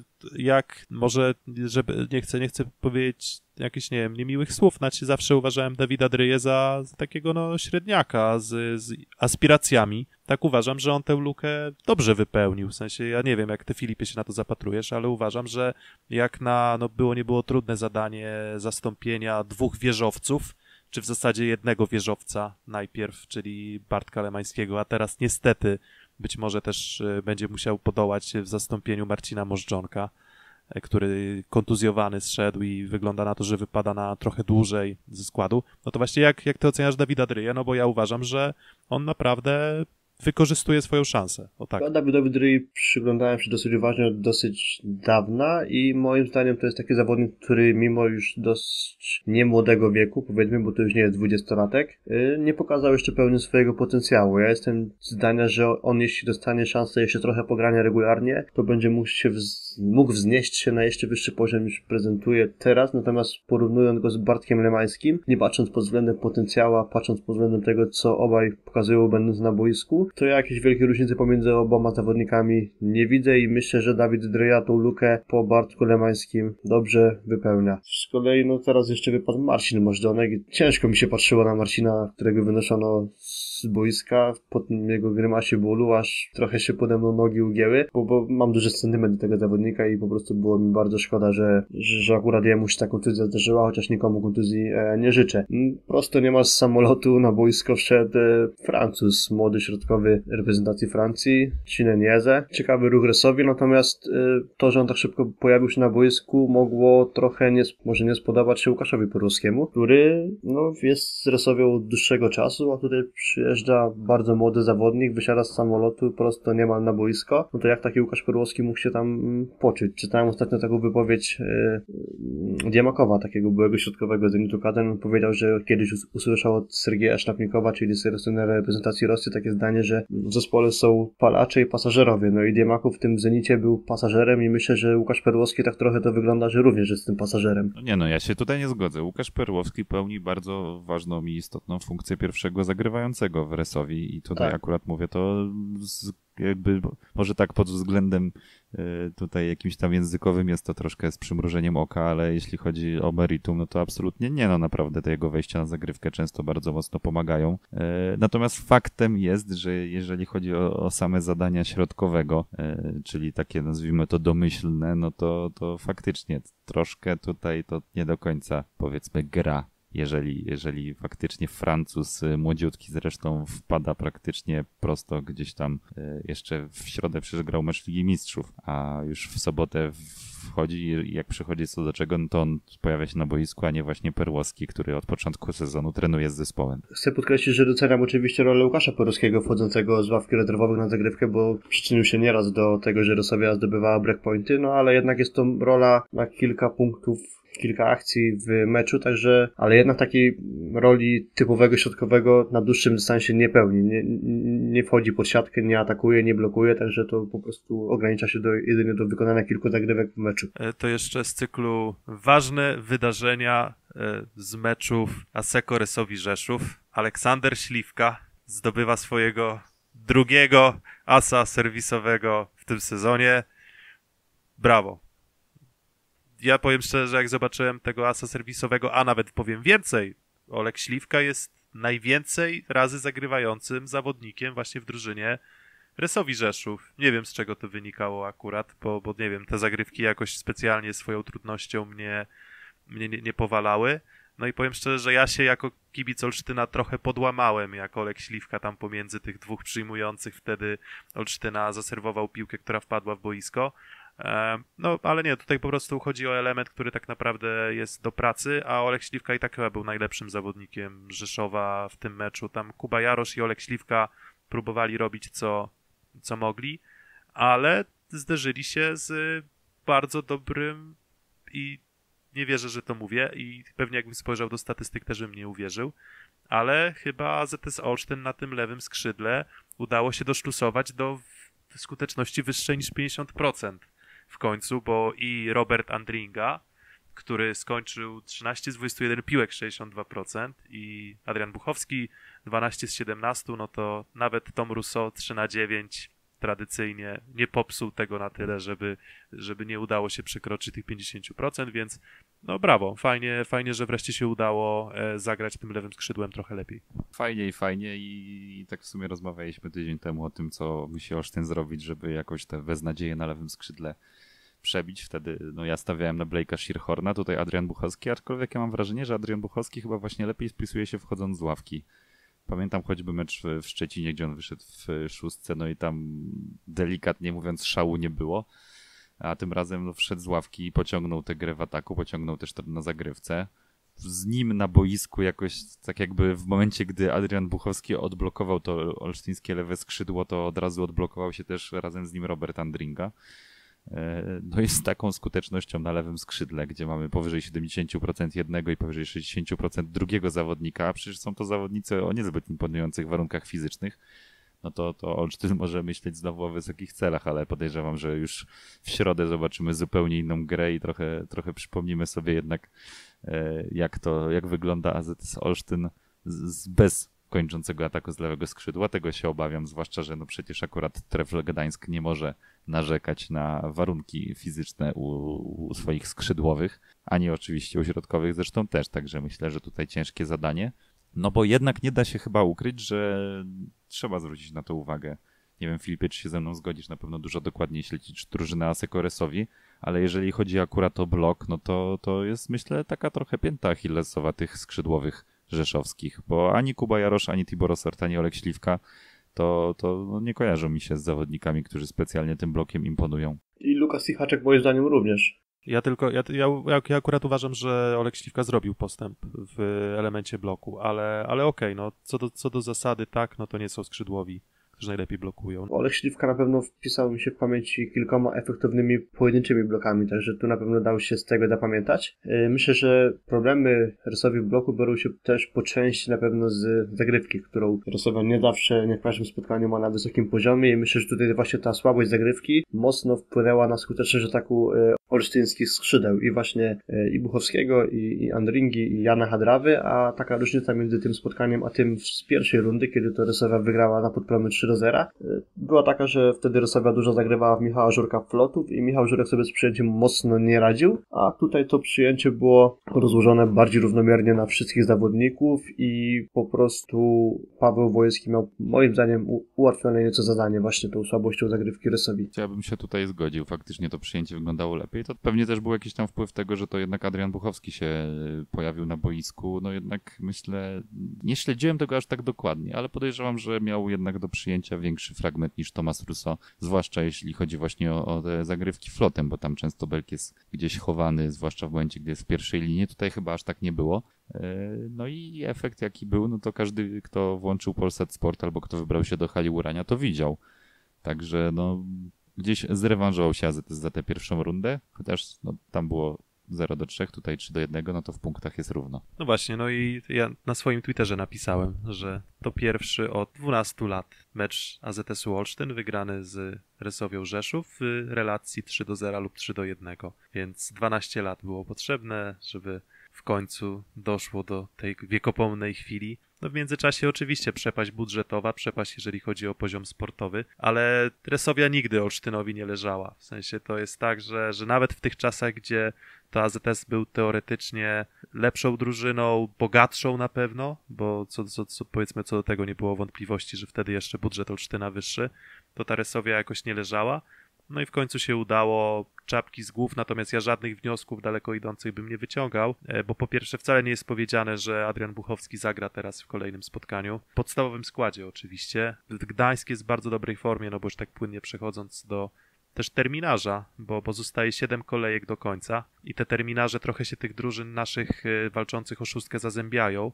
jak może, żeby, nie chcę, nie chcę powiedzieć jakichś, nie wiem, niemiłych słów, znaczy zawsze uważałem Dawida Dryję za, za takiego no średniaka z, z aspiracjami. Tak uważam, że on tę lukę dobrze wypełnił, w sensie ja nie wiem, jak ty, Filipie, się na to zapatrujesz, ale uważam, że jak na, no było, nie było trudne zadanie zastąpienia dwóch wieżowców, czy w zasadzie jednego wieżowca najpierw, czyli Bartka Lemańskiego, a teraz niestety być może też będzie musiał podołać w zastąpieniu Marcina Możdżonka, który kontuzjowany zszedł i wygląda na to, że wypada na trochę dłużej ze składu. No to właśnie jak, jak ty oceniasz Dawida Dryję? No bo ja uważam, że on naprawdę wykorzystuje swoją szansę. O tak. Ja Dawidowi Dryj przyglądałem się dosyć uważnie od dosyć dawna i moim zdaniem to jest taki zawodnik, który mimo już dosyć niemłodego wieku, powiedzmy, bo to już nie jest dwudziestolatek, nie pokazał jeszcze pełni swojego potencjału. Ja jestem zdania, że on jeśli dostanie szansę jeszcze trochę pogrania regularnie, to będzie mógł się wz- mógł wznieść się na jeszcze wyższy poziom niż prezentuje teraz, natomiast porównując go z Bartkiem Lemańskim, nie patrząc pod względem potencjału, a patrząc pod względem tego, co obaj pokazują będąc na boisku, to ja jakiejś wielkiej różnicy pomiędzy oboma zawodnikami nie widzę i myślę, że Dawid Dryja tą lukę po Bartku Lemańskim dobrze wypełnia. Z kolei no teraz jeszcze wypadł Marcin Możdżonek i ciężko mi się patrzyło na Marcina, którego wynoszono z boiska, po tym jego grymasie bólu, aż trochę się pode mną nogi ugięły, bo, bo mam duży sentyment do tego zawodnika i po prostu było mi bardzo szkoda, że, że, że akurat jemu się ta kontuzja zdarzyła, chociaż nikomu kontuzji e, nie życzę. Prosto nie ma z samolotu na boisko wszedł e, Francuz, młody środkowy reprezentacji Francji, Cinenieze. Ciekawy ruch Resowi, natomiast e, to, że on tak szybko pojawił się na boisku, mogło trochę nie, może nie spodobać się Łukaszowi Perłowskiemu, który no, jest z Resowią od dłuższego czasu, a tutaj przyjeżdża bardzo młody zawodnik, wysiada z samolotu prosto niemal na boisko, no to jak taki Łukasz Perłowski mógł się tam poczuć? Czytałem ostatnio taką wypowiedź yy, Diemakowa, takiego byłego środkowego Zenitu Kazan. On powiedział, że kiedyś us- usłyszał od Sergieja Szlapnikowa, czyli selekcjonera reprezentacji Rosji, takie zdanie, że w zespole są palacze i pasażerowie. No i Diemaków w tym Zenicie był pasażerem i myślę, że Łukasz Perłowski tak trochę to wygląda, że również jest tym pasażerem. No nie no, ja się tutaj nie zgodzę. Łukasz Perłowski pełni bardzo ważną i istotną funkcję pierwszego zagrywającego w Resowi i tutaj tak. Akurat mówię to z, jakby, może tak pod względem y, tutaj jakimś tam językowym jest to troszkę z przymrużeniem oka, ale jeśli chodzi o meritum, no to absolutnie nie, no naprawdę te jego wejścia na zagrywkę często bardzo mocno pomagają. Y, natomiast faktem jest, że jeżeli chodzi o, o same zadania środkowego, y, czyli takie nazwijmy to domyślne, no to, to faktycznie troszkę tutaj to nie do końca powiedzmy gra. Jeżeli, jeżeli faktycznie Francuz, młodziutki zresztą, wpada praktycznie prosto gdzieś tam, jeszcze w środę przecież grał mecz Ligi Mistrzów, a już w sobotę wchodzi i jak przychodzi co do czego, no to on pojawia się na boisku, a nie właśnie Perłowski, który od początku sezonu trenuje z zespołem. Chcę podkreślić, że doceniam oczywiście rolę Łukasza Perłowskiego wchodzącego z ławki rezerwowych na zagrywkę, bo przyczynił się nieraz do tego, że Resowia zdobywała breakpointy, no ale jednak jest to rola na kilka punktów, kilka akcji w meczu, także, ale jednak takiej roli typowego środkowego na dłuższym dystansie nie pełni. Nie, nie wchodzi pod siatkę, nie atakuje, nie blokuje, także to po prostu ogranicza się do, jedynie do wykonania kilku zagrywek w meczu. meczu. To jeszcze z cyklu ważne wydarzenia z meczów Asseco Resowi Rzeszów. Aleksander Śliwka zdobywa swojego drugiego asa serwisowego w tym sezonie. Brawo. Ja powiem szczerze, że jak zobaczyłem tego asa serwisowego, a nawet powiem więcej, Olek Śliwka jest najwięcej razy zagrywającym zawodnikiem właśnie w drużynie Resowi Rzeszów. Nie wiem, z czego to wynikało akurat, bo, bo nie wiem, te zagrywki jakoś specjalnie swoją trudnością mnie, mnie nie, nie powalały. No i powiem szczerze, że ja się jako kibic Olsztyna trochę podłamałem, jak Olek Śliwka tam pomiędzy tych dwóch przyjmujących wtedy Olsztyna zaserwował piłkę, która wpadła w boisko. No, ale nie, tutaj po prostu chodzi o element, który tak naprawdę jest do pracy, a Olek Śliwka i tak chyba był najlepszym zawodnikiem Rzeszowa w tym meczu. Tam Kuba Jarosz i Olek Śliwka próbowali robić co, co mogli, ale zderzyli się z bardzo dobrym i nie wierzę, że to mówię i pewnie jakbym spojrzał do statystyk też bym nie uwierzył, ale chyba A Z S Olsztyn na tym lewym skrzydle udało się doszlusować do skuteczności wyższej niż pięćdziesiąt procent w końcu, bo i Robert Andringa, który skończył trzynaście z dwudziestu jeden piłek, sześćdziesiąt dwa procent, i Adrian Buchowski dwanaście z siedemnastu, no to nawet Tom Rousseau trzy na dziewięć tradycyjnie nie popsuł tego na tyle, żeby, żeby nie udało się przekroczyć tych pięćdziesiąt procent, więc no brawo, fajnie, fajnie, że wreszcie się udało e, zagrać tym lewym skrzydłem trochę lepiej. Fajnie i fajnie i, i tak w sumie rozmawialiśmy tydzień temu o tym, co musi Olsztyn zrobić, żeby jakoś te beznadzieje na lewym skrzydle przebić. Wtedy no ja stawiałem na Blake'a Schierhorna, tutaj Adrian Buchowski, aczkolwiek ja mam wrażenie, że Adrian Buchowski chyba właśnie lepiej spisuje się wchodząc z ławki. Pamiętam choćby mecz w Szczecinie, gdzie on wyszedł w szóstce, no i tam delikatnie mówiąc szału nie było, a tym razem no, wszedł z ławki i pociągnął tę grę w ataku, pociągnął też to na zagrywce. Z nim na boisku jakoś tak jakby w momencie, gdy Adrian Buchowski odblokował to olsztyńskie lewe skrzydło, to od razu odblokował się też razem z nim Robert Andringa. No i z taką skutecznością na lewym skrzydle, gdzie mamy powyżej siedemdziesiąt procent jednego i powyżej sześćdziesiąt procent drugiego zawodnika, a przecież są to zawodnicy o niezbyt imponujących warunkach fizycznych, no to, to Olsztyn może myśleć znowu o wysokich celach, ale podejrzewam, że już w środę zobaczymy zupełnie inną grę i trochę, trochę przypomnimy sobie jednak, jak to, jak wygląda A Z S Olsztyn z, bez kończącego ataku z lewego skrzydła. Tego się obawiam, zwłaszcza, że no przecież akurat Trefl Gdańsk nie może narzekać na warunki fizyczne u, u swoich skrzydłowych, ani oczywiście u środkowych zresztą też, także myślę, że tutaj ciężkie zadanie. No bo jednak nie da się chyba ukryć, że trzeba zwrócić na to uwagę. Nie wiem, Filipie, czy się ze mną zgodzisz, na pewno dużo dokładniej śledzić drużynę Asseco Resowi, ale jeżeli chodzi akurat o blok, no to, to jest myślę taka trochę pięta achillesowa tych skrzydłowych rzeszowskich, bo ani Kuba Jarosz, ani Tibor Osort, ani Olek Śliwka to, to no nie kojarzą mi się z zawodnikami, którzy specjalnie tym blokiem imponują. I Lukas Ichaczek moim zdaniem również. Ja tylko, ja, ja, ja akurat uważam, że Olek Śliwka zrobił postęp w elemencie bloku, ale, ale okej, okay, no co do, co do zasady tak, no to nie są skrzydłowi, którzy najlepiej blokują. Olek Śliwka na pewno wpisał mi się w pamięci kilkoma efektownymi pojedynczymi blokami, także tu na pewno dał się z tego zapamiętać. Myślę, że problemy Resowi w bloku biorą się też po części na pewno z zagrywki, którą Resowa nie zawsze, nie w każdym spotkaniu ma na wysokim poziomie i myślę, że tutaj właśnie ta słabość zagrywki mocno wpłynęła na skuteczność ataku olsztyńskich skrzydeł i właśnie i Buchowskiego, i, i Andringi, i Jana Hadrawy, a taka różnica między tym spotkaniem a tym z pierwszej rundy, kiedy to Resowa wygrała na podpromy trzy do zera, była taka, że wtedy Resowa dużo zagrywała w Michała Żurka flotów i Michał Żurek sobie z przyjęciem mocno nie radził, a tutaj to przyjęcie było rozłożone bardziej równomiernie na wszystkich zawodników i po prostu Paweł Wojewski miał moim zdaniem ułatwione nieco zadanie właśnie tą słabością zagrywki Resowi. Ja bym się tutaj zgodził, faktycznie to przyjęcie wyglądało lepiej. To pewnie też był jakiś tam wpływ tego, że to jednak Adrian Buchowski się pojawił na boisku. No jednak myślę, nie śledziłem tego aż tak dokładnie, ale podejrzewam, że miał jednak do przyjęcia większy fragment niż Thomas Rousseau, zwłaszcza jeśli chodzi właśnie o, o te zagrywki flotem, bo tam często Belk jest gdzieś chowany, zwłaszcza w momencie, gdy jest w pierwszej linii. Tutaj chyba aż tak nie było. No i efekt jaki był, no to każdy, kto włączył Polsat Sport albo kto wybrał się do hali Urania, to widział. Także no gdzieś zrewanżował się A Z S za tę pierwszą rundę, chociaż no, tam było zero do trzech, tutaj trzy do jednego, no to w punktach jest równo. No właśnie, no i ja na swoim Twitterze napisałem, że to pierwszy od dwunastu lat mecz A Z S-u Olsztyn wygrany z Resowią Rzeszów w relacji trzy do zera lub trzy do jednego, więc dwanaście lat było potrzebne, żeby w końcu doszło do tej wiekopomnej chwili. No w międzyczasie oczywiście przepaść budżetowa, przepaść jeżeli chodzi o poziom sportowy, ale Resowia nigdy Olsztynowi nie leżała. W sensie to jest tak, że, że nawet w tych czasach, gdzie to A Z S był teoretycznie lepszą drużyną, bogatszą na pewno, bo co, co, co, powiedzmy co do tego nie było wątpliwości, że wtedy jeszcze budżet Olsztyna wyższy, to ta Resowia jakoś nie leżała. No i w końcu się udało, czapki z głów, natomiast ja żadnych wniosków daleko idących bym nie wyciągał, bo po pierwsze wcale nie jest powiedziane, że Adrian Buchowski zagra teraz w kolejnym spotkaniu. W podstawowym składzie oczywiście. Gdańsk jest w bardzo dobrej formie, no bo już tak płynnie przechodząc do też terminarza, bo, bo zostaje siedem kolejek do końca i te terminarze trochę się tych drużyn naszych walczących o szóstkę zazębiają,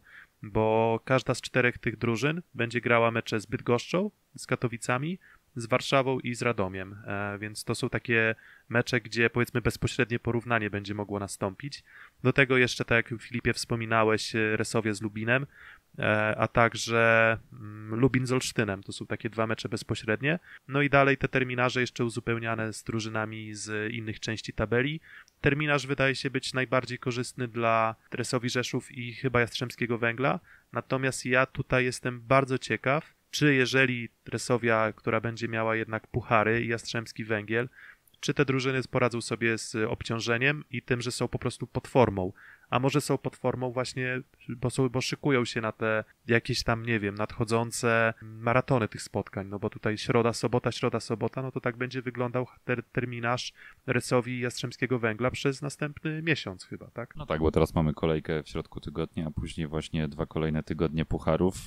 bo każda z czterech tych drużyn będzie grała mecze z Bydgoszczą, z Katowicami, z Warszawą i z Radomiem, e, więc to są takie mecze, gdzie powiedzmy bezpośrednie porównanie będzie mogło nastąpić. Do tego jeszcze, tak jak Filipie wspominałeś, Resowie z Lubinem, e, a także mm, Lubin z Olsztynem, to są takie dwa mecze bezpośrednie. No i dalej te terminarze jeszcze uzupełniane z drużynami z innych części tabeli. Terminarz wydaje się być najbardziej korzystny dla Resowi Rzeszów i chyba Jastrzębskiego Węgla, natomiast ja tutaj jestem bardzo ciekaw, czy jeżeli Resowia, która będzie miała jednak puchary i Jastrzębski Węgiel, czy te drużyny poradzą sobie z obciążeniem i tym, że są po prostu pod formą. A może są pod formą właśnie, bo, są, bo szykują się na te jakieś tam, nie wiem, nadchodzące maratony tych spotkań, no bo tutaj środa, sobota, środa, sobota, no to tak będzie wyglądał ter, terminarz Resowi i Jastrzębskiego Węgla przez następny miesiąc chyba, tak? No tak, bo teraz mamy kolejkę w środku tygodnia, a później właśnie dwa kolejne tygodnie pucharów.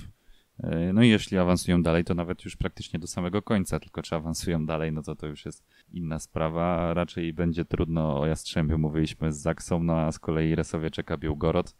No i jeśli awansują dalej, to nawet już praktycznie do samego końca, tylko czy awansują dalej, no to to już jest inna sprawa. Raczej będzie trudno o Jastrzębiu, mówiliśmy z Zaksą, no a z kolei Resowie czeka Białgorod.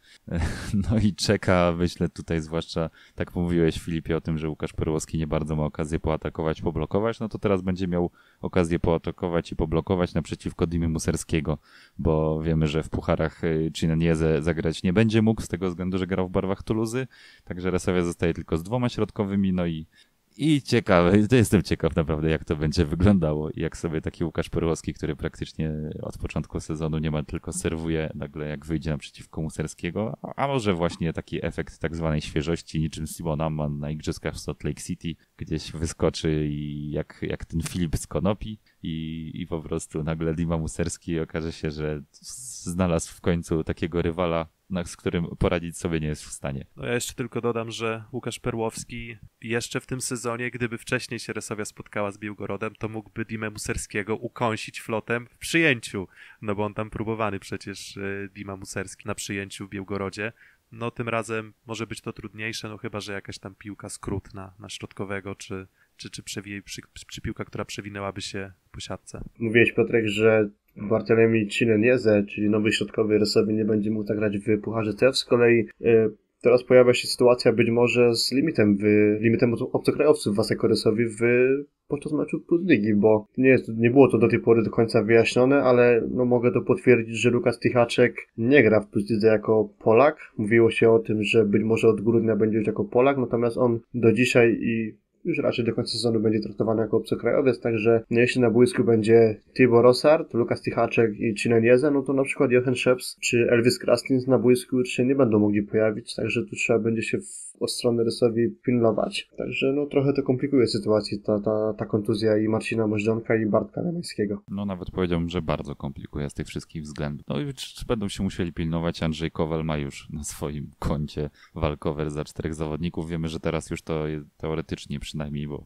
No i czeka, myślę tutaj zwłaszcza, tak mówiłeś Filipie o tym, że Łukasz Perłowski nie bardzo ma okazję poatakować, poblokować, no to teraz będzie miał okazję poatakować i poblokować naprzeciwko Dimy Muserskiego, bo wiemy, że w pucharach Cineniezę zagrać nie będzie mógł z tego względu, że grał w barwach Tuluzy, także Resowia zostaje tylko z dwoma środkowymi, no i i ciekawe, to jestem ciekaw naprawdę, jak to będzie wyglądało i jak sobie taki Łukasz Perłowski, który praktycznie od początku sezonu nie ma, tylko serwuje, nagle jak wyjdzie naprzeciwko Muserskiego, a, a może właśnie taki efekt tak zwanej świeżości, niczym Simon Amman na igrzyskach w Salt Lake City, gdzieś wyskoczy i jak, jak ten Filip z Konopi i, i po prostu nagle Dima Muserski okaże się, że znalazł w końcu takiego rywala, z którym poradzić sobie nie jest w stanie. No ja jeszcze tylko dodam, że Łukasz Perłowski jeszcze w tym sezonie, gdyby wcześniej się Resowia spotkała z Białgorodem, to mógłby Dimę Muserskiego ukąsić flotem w przyjęciu, no bo on tam próbowany przecież Dima Muserski na przyjęciu w Białgorodzie. No tym razem może być to trudniejsze, no chyba, że jakaś tam piłka skrót na, na środkowego, czy, czy, czy, przewi- przy, czy piłka, która przewinęłaby się po siatce. Mówiłeś, Piotrek, że Bartolomej Cineniezę, czyli nowy środkowy Resowi, nie będzie mógł zagrać w Pucharze C F. Z kolei y, teraz pojawia się sytuacja być może z limitem w, limitem obcokrajowców Waseko Resowi w, podczas meczu Plus Ligi, bo nie, jest, nie było to do tej pory do końca wyjaśnione, ale no, mogę to potwierdzić, że Lukas Tychaczek nie gra w Plus Lidze jako Polak. Mówiło się o tym, że być może od grudnia będzie już jako Polak, natomiast on do dzisiaj i już raczej do końca sezonu będzie traktowany jako obcokrajowiec, także no jeśli na boisku będzie Tibor Rosard, Lukas Tychaczek i Cineniezę, no to na przykład Jochen Szeps czy Elvis Kraslins na boisku już się nie będą mogli pojawić, także tu trzeba będzie się w, od strony Resowi pilnować. Także no trochę to komplikuje sytuację ta, ta, ta kontuzja i Marcina Możdżonka i Bartka Lemańskiego. No nawet powiedziałbym, że bardzo komplikuje z tych wszystkich względów. No i czy, czy będą się musieli pilnować? Andrzej Kowal ma już na swoim koncie walkover za czterech zawodników. Wiemy, że teraz już to jest teoretycznie przynajmniej, bo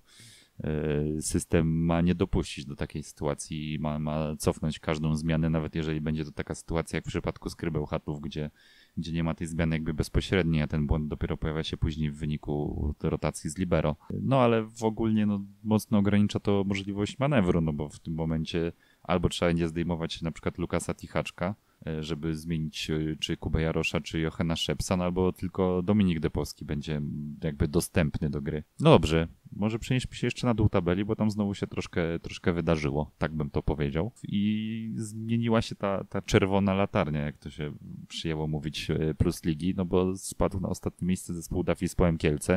y, system ma nie dopuścić do takiej sytuacji i ma, ma cofnąć każdą zmianę, nawet jeżeli będzie to taka sytuacja jak w przypadku Skrybełchatów, gdzie gdzie nie ma tej zmiany jakby bezpośredniej, a ten błąd dopiero pojawia się później w wyniku rotacji z libero. No ale w ogólnie no, mocno ogranicza to możliwość manewru, no bo w tym momencie albo trzeba będzie zdejmować na przykład Lukasa Tychaczka, żeby zmienić czy Kubę Jarosza, czy Johana Szepsa, no albo tylko Dominik Depowski będzie jakby dostępny do gry. No dobrze, może przenieśmy się jeszcze na dół tabeli, bo tam znowu się troszkę, troszkę wydarzyło, tak bym to powiedział. I zmieniła się ta, ta czerwona latarnia, jak to się przyjęło mówić, Plus Ligi, no bo spadł na ostatnie miejsce zespół Dawispoem Kielce,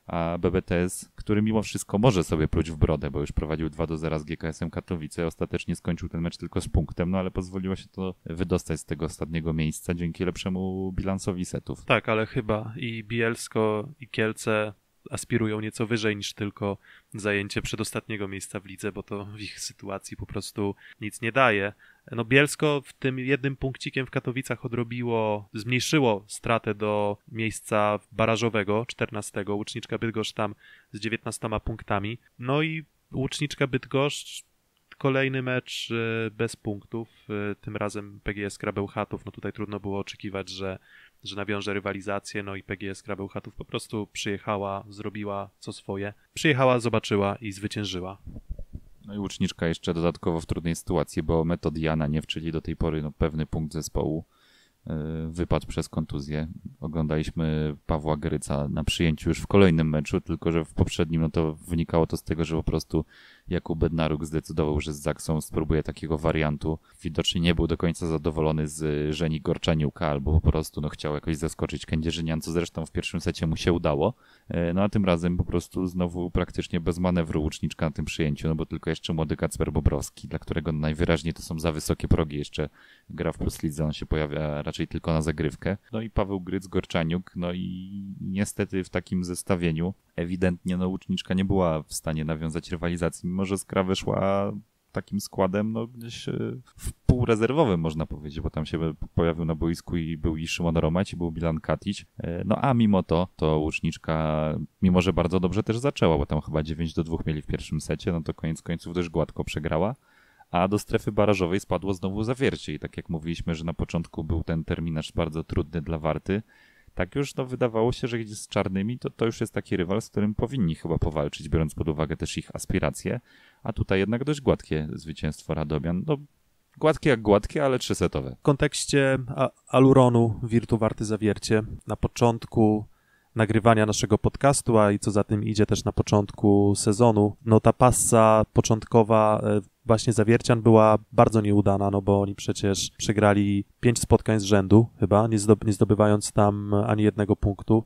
a B B T S, który mimo wszystko może sobie pluć w brodę, bo już prowadził dwa do zera z G K S-em Katowice, ostatecznie skończył ten mecz tylko z punktem, no ale pozwoliło się to wydostać z tego ostatniego miejsca dzięki lepszemu bilansowi setów. Tak, ale chyba i Bielsko, i Kielce aspirują nieco wyżej niż tylko zajęcie przedostatniego miejsca w lidze, bo to w ich sytuacji po prostu nic nie daje. No Bielsko w tym jednym punkcikiem w Katowicach odrobiło, zmniejszyło stratę do miejsca barażowego, czternastego. Łuczniczka Bydgoszcz tam z dziewiętnastoma punktami. No i Łuczniczka Bydgoszcz kolejny mecz bez punktów, tym razem P G S Krabełchatów. No tutaj trudno było oczekiwać, że że nawiąże rywalizację, no i P G S Krabełchatów po prostu przyjechała, zrobiła co swoje. Przyjechała, zobaczyła i zwyciężyła. No i Łuczniczka jeszcze dodatkowo w trudnej sytuacji, bo Metod i Ananiew, czyli do tej pory no, pewny punkt zespołu, yy, wypadł przez kontuzję. Oglądaliśmy Pawła Gryca na przyjęciu już w kolejnym meczu, tylko że w poprzednim no to wynikało to z tego, że po prostu Jakub Bednaruk zdecydował, że z Zaksą spróbuje takiego wariantu. Widocznie nie był do końca zadowolony z Żeni Gorczaniuka, albo po prostu no, chciał jakoś zaskoczyć Kędzierzynian, co zresztą w pierwszym secie mu się udało. No a tym razem po prostu znowu praktycznie bez manewru Łuczniczka na tym przyjęciu, no bo tylko jeszcze młody Kacper Bobrowski, dla którego najwyraźniej to są za wysokie progi, jeszcze gra w Plus Lidze, on się pojawia raczej tylko na zagrywkę. No i Paweł Gryc, Gorczaniuk, no i niestety w takim zestawieniu ewidentnie no Łuczniczka nie była w stanie nawiązać rywalizacji, mimo że Skra wyszła takim składem no gdzieś w półrezerwowym można powiedzieć, bo tam się pojawił na boisku i był i Szymon Romać, i był Milan Katic. No a mimo to, to Łuczniczka, mimo że bardzo dobrze też zaczęła, bo tam chyba dziewięć do dwóch mieli w pierwszym secie, no to koniec końców dość gładko przegrała, a do strefy barażowej spadło znowu Zawiercie i tak jak mówiliśmy, że na początku był ten terminarz bardzo trudny dla Warty, tak już no, wydawało się, że z czarnymi to, to już jest taki rywal, z którym powinni chyba powalczyć, biorąc pod uwagę też ich aspiracje, a tutaj jednak dość gładkie zwycięstwo Radomian. No, gładkie jak gładkie, ale trzysetowe. W kontekście a- Aluronu Wirtu Warty Zawiercie na początku nagrywania naszego podcastu, a i co za tym idzie też na początku sezonu, no ta passa początkowa właśnie Zawiercian była bardzo nieudana, no bo oni przecież przegrali pięć spotkań z rzędu chyba, nie, zdob- nie zdobywając tam ani jednego punktu.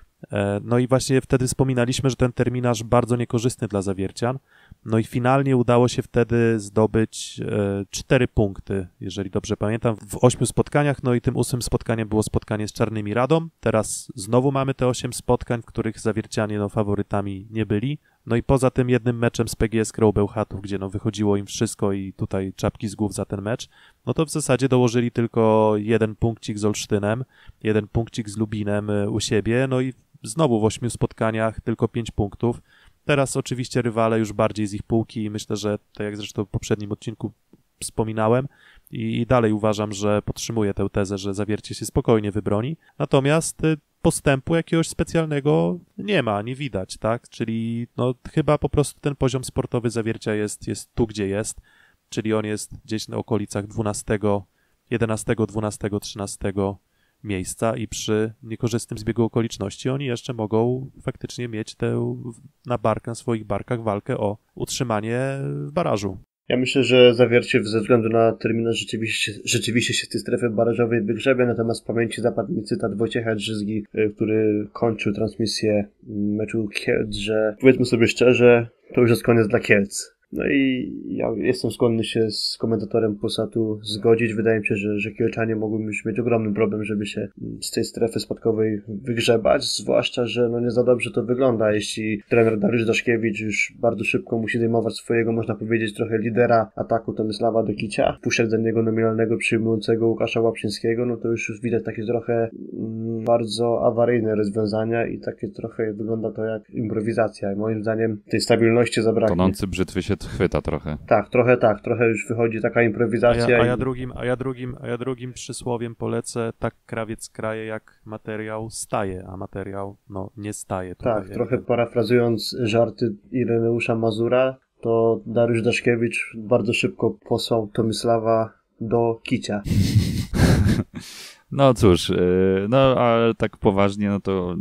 No i właśnie wtedy wspominaliśmy, że ten terminarz bardzo niekorzystny dla Zawiercian. No i finalnie udało się wtedy zdobyć cztery punkty, jeżeli dobrze pamiętam, w ośmiu spotkaniach. No i tym ósmym spotkaniem było spotkanie z Czarnymi Radom. Teraz znowu mamy te osiem spotkań, w których Zawiercianie no, faworytami nie byli. No i poza tym jednym meczem z P G S Krabełchatów, gdzie no wychodziło im wszystko i tutaj czapki z głów za ten mecz, no to w zasadzie dołożyli tylko jeden punkcik z Olsztynem, jeden punkcik z Lubinem u siebie, no i znowu w ośmiu spotkaniach tylko pięć punktów. Teraz oczywiście rywale już bardziej z ich półki i myślę, że tak jak zresztą w poprzednim odcinku wspominałem i, i dalej uważam, że podtrzymuję tę tezę, że Zawiercie się spokojnie wybroni. Natomiast postępu jakiegoś specjalnego nie ma, nie widać, tak? Czyli no chyba po prostu ten poziom sportowy Zawiercia jest, jest tu, gdzie jest, czyli on jest gdzieś na okolicach dwunastego, jedenastego, dwunastego, trzynastego miejsca i przy niekorzystnym zbiegu okoliczności oni jeszcze mogą faktycznie mieć tę na bark, na swoich barkach walkę o utrzymanie w barażu. Ja myślę, że Zawiercie ze względu na terminarz rzeczywiście, rzeczywiście się z tej strefy barażowej wygrzebie, natomiast w pamięci zapadł mi cytat Wojciecha Drzyzgi, który kończył transmisję meczu Kielc, że powiedzmy sobie szczerze, to już jest koniec dla Kielc. No i ja jestem skłonny się z komentatorem Polsatu zgodzić. Wydaje mi się, że, że Kielczanie mogą już mieć ogromny problem, żeby się z tej strefy spadkowej wygrzebać, zwłaszcza, że no nie za dobrze to wygląda, jeśli trener Dariusz Daszkiewicz już bardzo szybko musi zajmować swojego, można powiedzieć, trochę lidera ataku Tomisława Dokicia, wpuszczać za niego nominalnego przyjmującego Łukasza Łapczyńskiego, no to już, już widać takie trochę mm, bardzo awaryjne rozwiązania i takie trochę wygląda to jak improwizacja. I moim zdaniem tej stabilności zabraknie. Tonący brzytwy się chwyta trochę. Tak, trochę tak, trochę już wychodzi taka improwizacja. A ja, a ja, i... drugim, a ja, drugim, a ja drugim przysłowiem polecę, tak krawiec kraje, jak materiał staje, a materiał no nie staje. Tak, trochę parafrazując żarty Ireneusza Mazura, to Dariusz Daszkiewicz bardzo szybko posłał Tomisława do kicia. No cóż, no ale tak poważnie, no to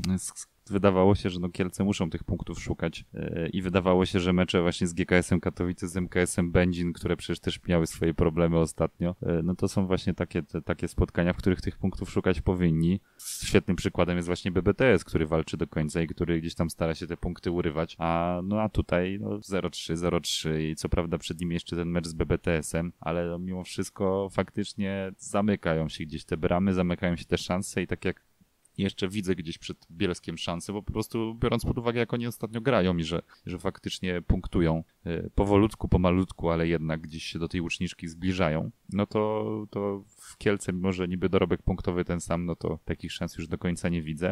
wydawało się, że no Kielce muszą tych punktów szukać i wydawało się, że mecze właśnie z G K S-em Katowice, z M K S-em Będzin, które przecież też miały swoje problemy ostatnio, no to są właśnie takie, te, takie spotkania, w których tych punktów szukać powinni. Świetnym przykładem jest właśnie B B T S, który walczy do końca i który gdzieś tam stara się te punkty urywać, a no a tutaj no, zero trzy, zero trzy i co prawda przed nim jeszcze ten mecz z B B T S-em, ale no, mimo wszystko faktycznie zamykają się gdzieś te bramy, zamykają się te szanse i tak jak jeszcze widzę gdzieś przed Bielskiem szansę, bo po prostu biorąc pod uwagę, jak oni ostatnio grają i że, że faktycznie punktują y, powolutku, pomalutku, ale jednak gdzieś się do tej łuczniczki zbliżają, no to, to w Kielce, mimo że niby dorobek punktowy ten sam, no to takich szans już do końca nie widzę.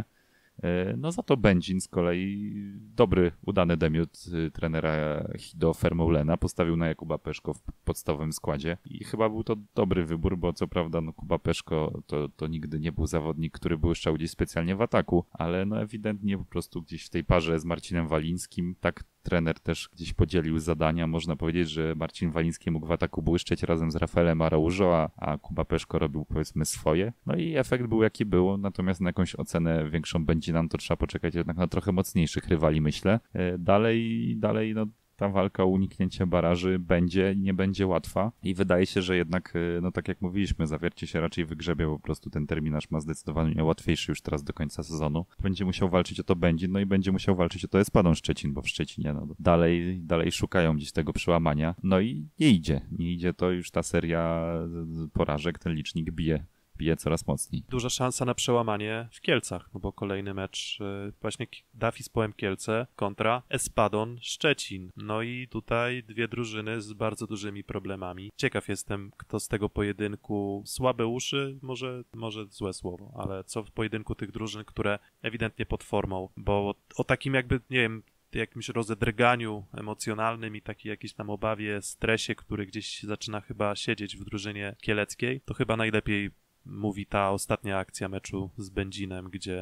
No za to Będzin z kolei dobry, udany debiut trenera Hido Fermoulena, postawił na Jakuba Peszko w podstawowym składzie i chyba był to dobry wybór, bo co prawda no Kuba Peszko to, to nigdy nie był zawodnik, który błyszczał gdzieś specjalnie w ataku, ale no ewidentnie po prostu gdzieś w tej parze z Marcinem Walińskim tak trener też gdzieś podzielił zadania. Można powiedzieć, że Marcin Waliński mógł w ataku błyszczeć razem z Rafaelem Araujo, a, a Kuba Peszko robił powiedzmy swoje. No i efekt był jaki był, natomiast na jakąś ocenę większą będzie nam to trzeba poczekać jednak na trochę mocniejszych rywali, myślę. Dalej, dalej no ta walka o uniknięcie baraży będzie i nie będzie łatwa i wydaje się, że jednak, no tak jak mówiliśmy, Zawiercie się raczej wygrzebie, po prostu ten terminarz ma zdecydowanie łatwiejszy już teraz do końca sezonu. Będzie musiał walczyć o to Będzin, no i będzie musiał walczyć o to Espadon Szczecin, bo w Szczecinie no, dalej, dalej szukają gdzieś tego przełamania. No i nie idzie, nie idzie to już ta seria porażek, ten licznik bije. bije coraz mocniej. Duża szansa na przełamanie w Kielcach, no bo kolejny mecz yy, właśnie Dafispoem Kielce kontra Espadon Szczecin. No i tutaj dwie drużyny z bardzo dużymi problemami. Ciekaw jestem, kto z tego pojedynku, słabe uszy, może, może złe słowo, ale co w pojedynku tych drużyn, które ewidentnie pod formą, bo o takim jakby, nie wiem, jakimś rozedrganiu emocjonalnym i takiej jakiejś tam obawie, stresie, który gdzieś zaczyna chyba siedzieć w drużynie kieleckiej, to chyba najlepiej mówi ta ostatnia akcja meczu z Będzinem, gdzie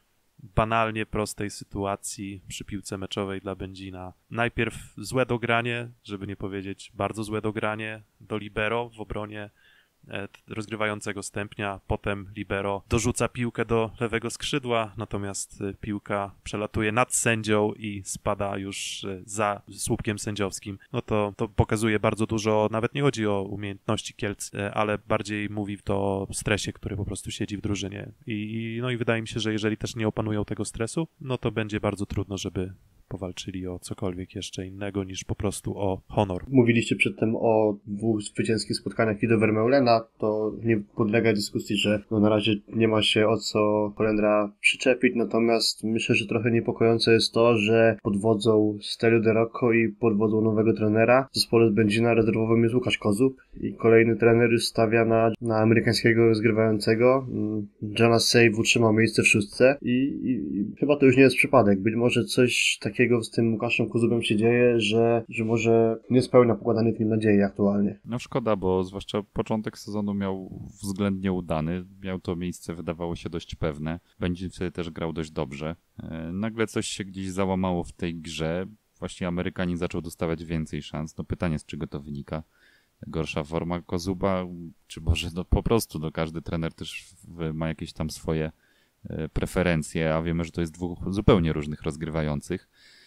banalnie prostej sytuacji przy piłce meczowej dla Będzina. Najpierw złe dogranie, żeby nie powiedzieć bardzo złe dogranie do libero w obronie rozgrywającego Stępnia, potem libero dorzuca piłkę do lewego skrzydła, natomiast piłka przelatuje nad sędzią i spada już za słupkiem sędziowskim. No to, to pokazuje bardzo dużo, nawet nie chodzi o umiejętności Kielc, ale bardziej mówi to o stresie, który po prostu siedzi w drużynie. I, no i wydaje mi się, że jeżeli też nie opanują tego stresu, no to będzie bardzo trudno, żeby powalczyli o cokolwiek jeszcze innego niż po prostu o honor. Mówiliście przedtem o dwóch zwycięskich spotkaniach Hido Vermeulena, to nie podlega dyskusji, że no na razie nie ma się o co Holendra przyczepić, natomiast myślę, że trochę niepokojące jest to, że pod wodzą Stelio De Rocco i pod wodzą nowego trenera w zespole z Będzina rezerwowym jest Łukasz Kozub i kolejny trener już stawia na, na amerykańskiego rozgrywającego. Jana Save utrzymał miejsce w szóstce i, i, i chyba to już nie jest przypadek. Być może coś takiego z tym Łukaszem Kozubem się dzieje, że, że może nie spełnia pokładanych w nim nadziei aktualnie. No szkoda, bo zwłaszcza początek sezonu miał względnie udany. Miał to miejsce, wydawało się dość pewne. Będzin wtedy też grał dość dobrze. Nagle coś się gdzieś załamało w tej grze. Właśnie Amerykanin zaczął dostawać więcej szans. No pytanie, z czego to wynika? Gorsza forma Kozuba, czy może no po prostu no każdy trener też ma jakieś tam swoje preferencje, a wiemy, że to jest dwóch zupełnie różnych rozgrywających.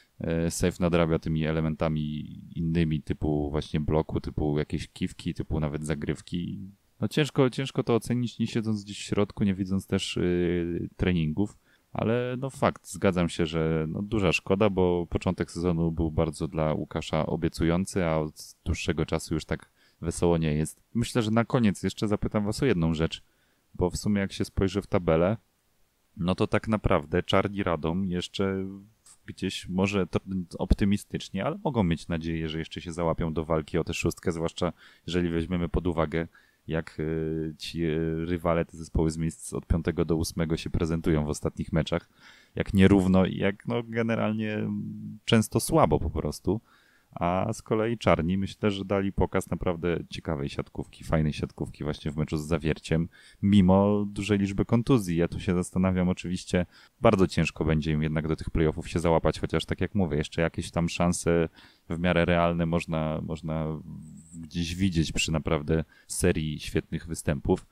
Save nadrabia tymi elementami innymi, typu właśnie bloku, typu jakieś kiwki, typu nawet zagrywki. No ciężko, ciężko to ocenić, nie siedząc gdzieś w środku, nie widząc też yy, treningów, ale no fakt, zgadzam się, że no duża szkoda, bo początek sezonu był bardzo dla Łukasza obiecujący, a od dłuższego czasu już tak wesoło nie jest. Myślę, że na koniec jeszcze zapytam was o jedną rzecz, bo w sumie jak się spojrzy w tabelę, no to tak naprawdę Czarni Radom jeszcze gdzieś może to optymistycznie, ale mogą mieć nadzieję, że jeszcze się załapią do walki o tę szóstkę, zwłaszcza jeżeli weźmiemy pod uwagę, jak ci rywale, te zespoły z miejsc od piątego do ósmego się prezentują w ostatnich meczach, jak nierówno i jak no generalnie często słabo po prostu. A z kolei Czarni myślę, że dali pokaz naprawdę ciekawej siatkówki, fajnej siatkówki właśnie w meczu z Zawierciem, mimo dużej liczby kontuzji. Ja tu się zastanawiam, oczywiście bardzo ciężko będzie im jednak do tych playoffów się załapać, chociaż tak jak mówię, jeszcze jakieś tam szanse w miarę realne można, można gdzieś widzieć przy naprawdę serii świetnych występów.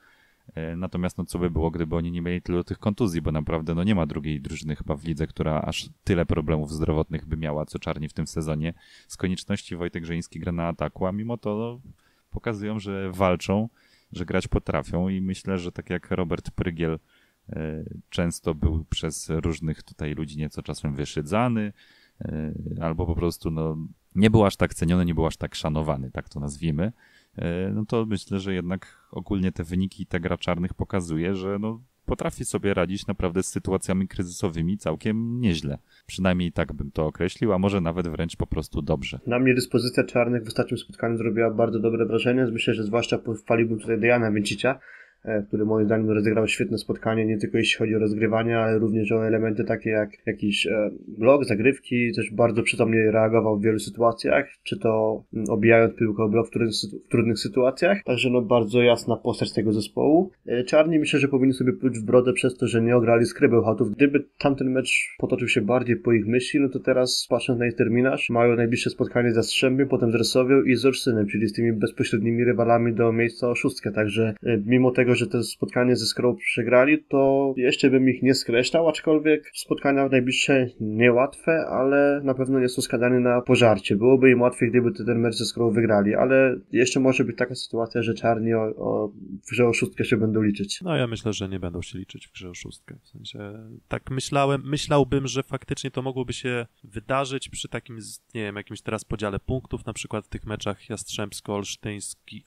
Natomiast no co by było, gdyby oni nie mieli tylu tych kontuzji, bo naprawdę no nie ma drugiej drużyny chyba w lidze, która aż tyle problemów zdrowotnych by miała, co Czarni w tym sezonie. Z konieczności Wojtek Żeński gra na ataku, a mimo to no, pokazują, że walczą, że grać potrafią i myślę, że tak jak Robert Prygiel y, często był przez różnych tutaj ludzi nieco czasem wyszydzany, y, albo po prostu no, nie był aż tak ceniony, nie był aż tak szanowany, tak to nazwijmy, no to myślę, że jednak ogólnie te wyniki i ta gra Czarnych pokazuje, że no potrafi sobie radzić naprawdę z sytuacjami kryzysowymi całkiem nieźle. Przynajmniej tak bym to określił, a może nawet wręcz po prostu dobrze. Na mnie dyspozycja Czarnych w ostatnim spotkaniu zrobiła bardzo dobre wrażenie. Myślę, że zwłaszcza pochwaliłbym tutaj Dejana Więcicia, który moim zdaniem rozegrał świetne spotkanie, nie tylko jeśli chodzi o rozgrywanie, ale również o elementy takie jak jakiś e, blok, zagrywki, też bardzo przytomnie reagował w wielu sytuacjach, czy to m, obijając piłkę o blok w trudnych, w trudnych sytuacjach, także no bardzo jasna postać tego zespołu. E, Czarni myślę, że powinni sobie pluć w brodę przez to, że nie ograli Skrybeł Chatów. Gdyby tamten mecz potoczył się bardziej po ich myśli, no to teraz patrząc na ich terminarz, mają najbliższe spotkanie z Jastrzębiem, potem z Resowią i z Olsztynem, czyli z tymi bezpośrednimi rywalami do miejsca o szóstkę, także e, mimo tego, że to spotkanie ze Skrą przegrali, to jeszcze bym ich nie skreślał, aczkolwiek spotkania najbliższe niełatwe, ale na pewno nie są skazani na pożarcie. Byłoby im łatwiej, gdyby ten mecz ze Skrą wygrali, ale jeszcze może być taka sytuacja, że Czarni o, o, w grze o szóstkę się będą liczyć. No ja myślę, że nie będą się liczyć w grze o szóstkę. W sensie tak myślałem, myślałbym, że faktycznie to mogłoby się wydarzyć przy takim, nie wiem, jakimś teraz podziale punktów, na przykład w tych meczach jastrzębsko-olsztyński,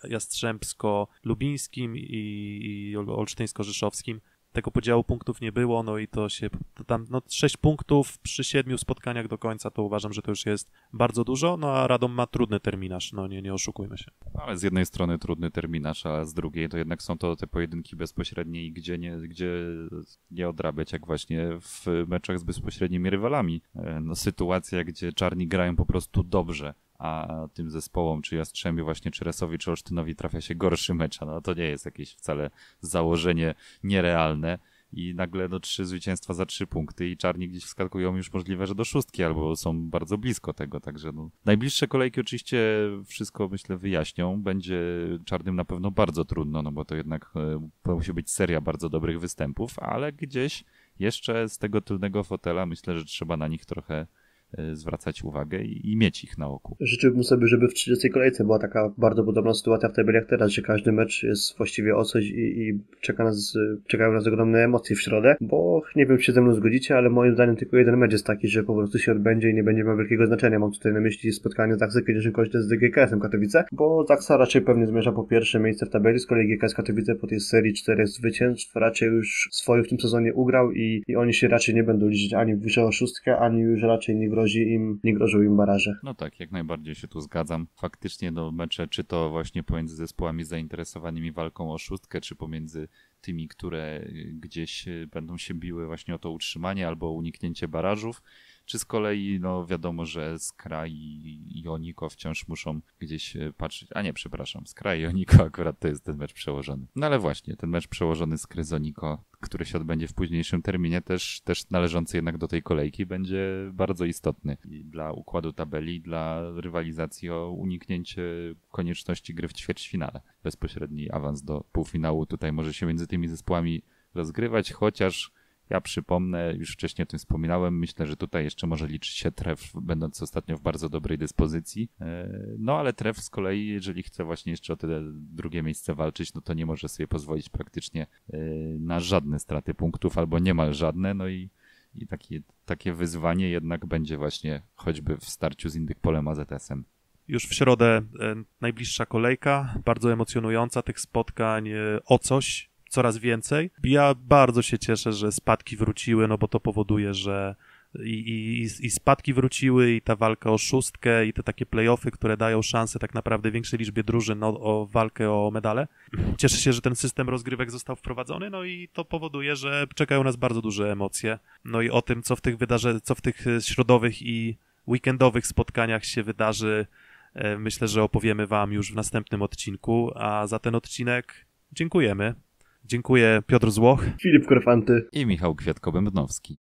jastrzębsko-lubińskim i i olsztyńsko-rzeszowskim. Tego podziału punktów nie było, no i to się to tam, no sześć punktów przy siedmiu spotkaniach do końca, to uważam, że to już jest bardzo dużo, no a Radom ma trudny terminarz, no nie, nie oszukujmy się. Ale z jednej strony trudny terminarz, a z drugiej to jednak są to te pojedynki bezpośrednie i gdzie nie, gdzie nie odrabiać, jak właśnie w meczach z bezpośrednimi rywalami. No sytuacja, gdzie Czarni grają po prostu dobrze, a tym zespołom, czy Jastrzębiu właśnie, czy Resowi, czy Olsztynowi trafia się gorszy mecz, no to nie jest jakieś wcale założenie nierealne i nagle no trzy zwycięstwa za trzy punkty i Czarni gdzieś wskakują już możliwe, że do szóstki, albo są bardzo blisko tego, także no. Najbliższe kolejki oczywiście wszystko, myślę, wyjaśnią, będzie Czarnym na pewno bardzo trudno, no bo to jednak e, to musi być seria bardzo dobrych występów, ale gdzieś jeszcze z tego tylnego fotela myślę, że trzeba na nich trochę zwracać uwagę i, i mieć ich na oku. Życzyłbym sobie, żeby w trzydziestej kolejce była taka bardzo podobna sytuacja w tabeli jak teraz, że każdy mecz jest właściwie o coś i, i czeka nas, czekają nas ogromne emocje w środę, bo nie wiem, czy się ze mną zgodzicie, ale moim zdaniem tylko jeden mecz jest taki, że po prostu się odbędzie i nie będzie miał wielkiego znaczenia. Mam tutaj na myśli spotkanie Zaksy Kędzierzyn-Koźle z G K S-em Katowice, bo Zaksa raczej pewnie zmierza po pierwsze miejsce w tabeli, z kolei G K S Katowice po tej serii czterech zwycięstw raczej już swoje w tym sezonie ugrał i, i oni się raczej nie będą liczyć ani w grze o szóstkę, ani już raczej nie grozi im, nie grożą im baraże. No tak, jak najbardziej się tu zgadzam. Faktycznie no mecze, czy to właśnie pomiędzy zespołami zainteresowanymi walką o szóstkę, czy pomiędzy tymi, które gdzieś będą się biły właśnie o to utrzymanie albo uniknięcie barażów, czy z kolei, no wiadomo, że Skra i Joniko wciąż muszą gdzieś patrzeć, a nie, przepraszam, Skra i Joniko akurat to jest ten mecz przełożony. No ale właśnie, ten mecz przełożony Skry z Joniko, który się odbędzie w późniejszym terminie, też, też należący jednak do tej kolejki, będzie bardzo istotny i dla układu tabeli, dla rywalizacji o uniknięcie konieczności gry w ćwierćfinale. Bezpośredni awans do półfinału tutaj może się między tymi zespołami rozgrywać, chociaż ja przypomnę, już wcześniej o tym wspominałem, myślę, że tutaj jeszcze może liczyć się Tref, będąc ostatnio w bardzo dobrej dyspozycji. No ale Tref z kolei, jeżeli chce właśnie jeszcze o te drugie miejsce walczyć, no to nie może sobie pozwolić praktycznie na żadne straty punktów, albo niemal żadne, no i, i takie, takie wyzwanie jednak będzie właśnie choćby w starciu z Indykpolem A Z S-em. Już w środę e, najbliższa kolejka, bardzo emocjonująca, tych spotkań e, o coś, coraz więcej. Ja bardzo się cieszę, że spadki wróciły, no bo to powoduje, że i, i, i spadki wróciły i ta walka o szóstkę i te takie play-offy, które dają szansę tak naprawdę większej liczbie drużyn o, o walkę o medale. Cieszę się, że ten system rozgrywek został wprowadzony, no i to powoduje, że czekają nas bardzo duże emocje. No i o tym, co w tych wydarzeniach, co w tych środowych i weekendowych spotkaniach się wydarzy, myślę, że opowiemy wam już w następnym odcinku, a za ten odcinek dziękujemy. Dziękuję, Piotr Złoch, Filip Korfanty i Michał Kwiatko-Bębnowski.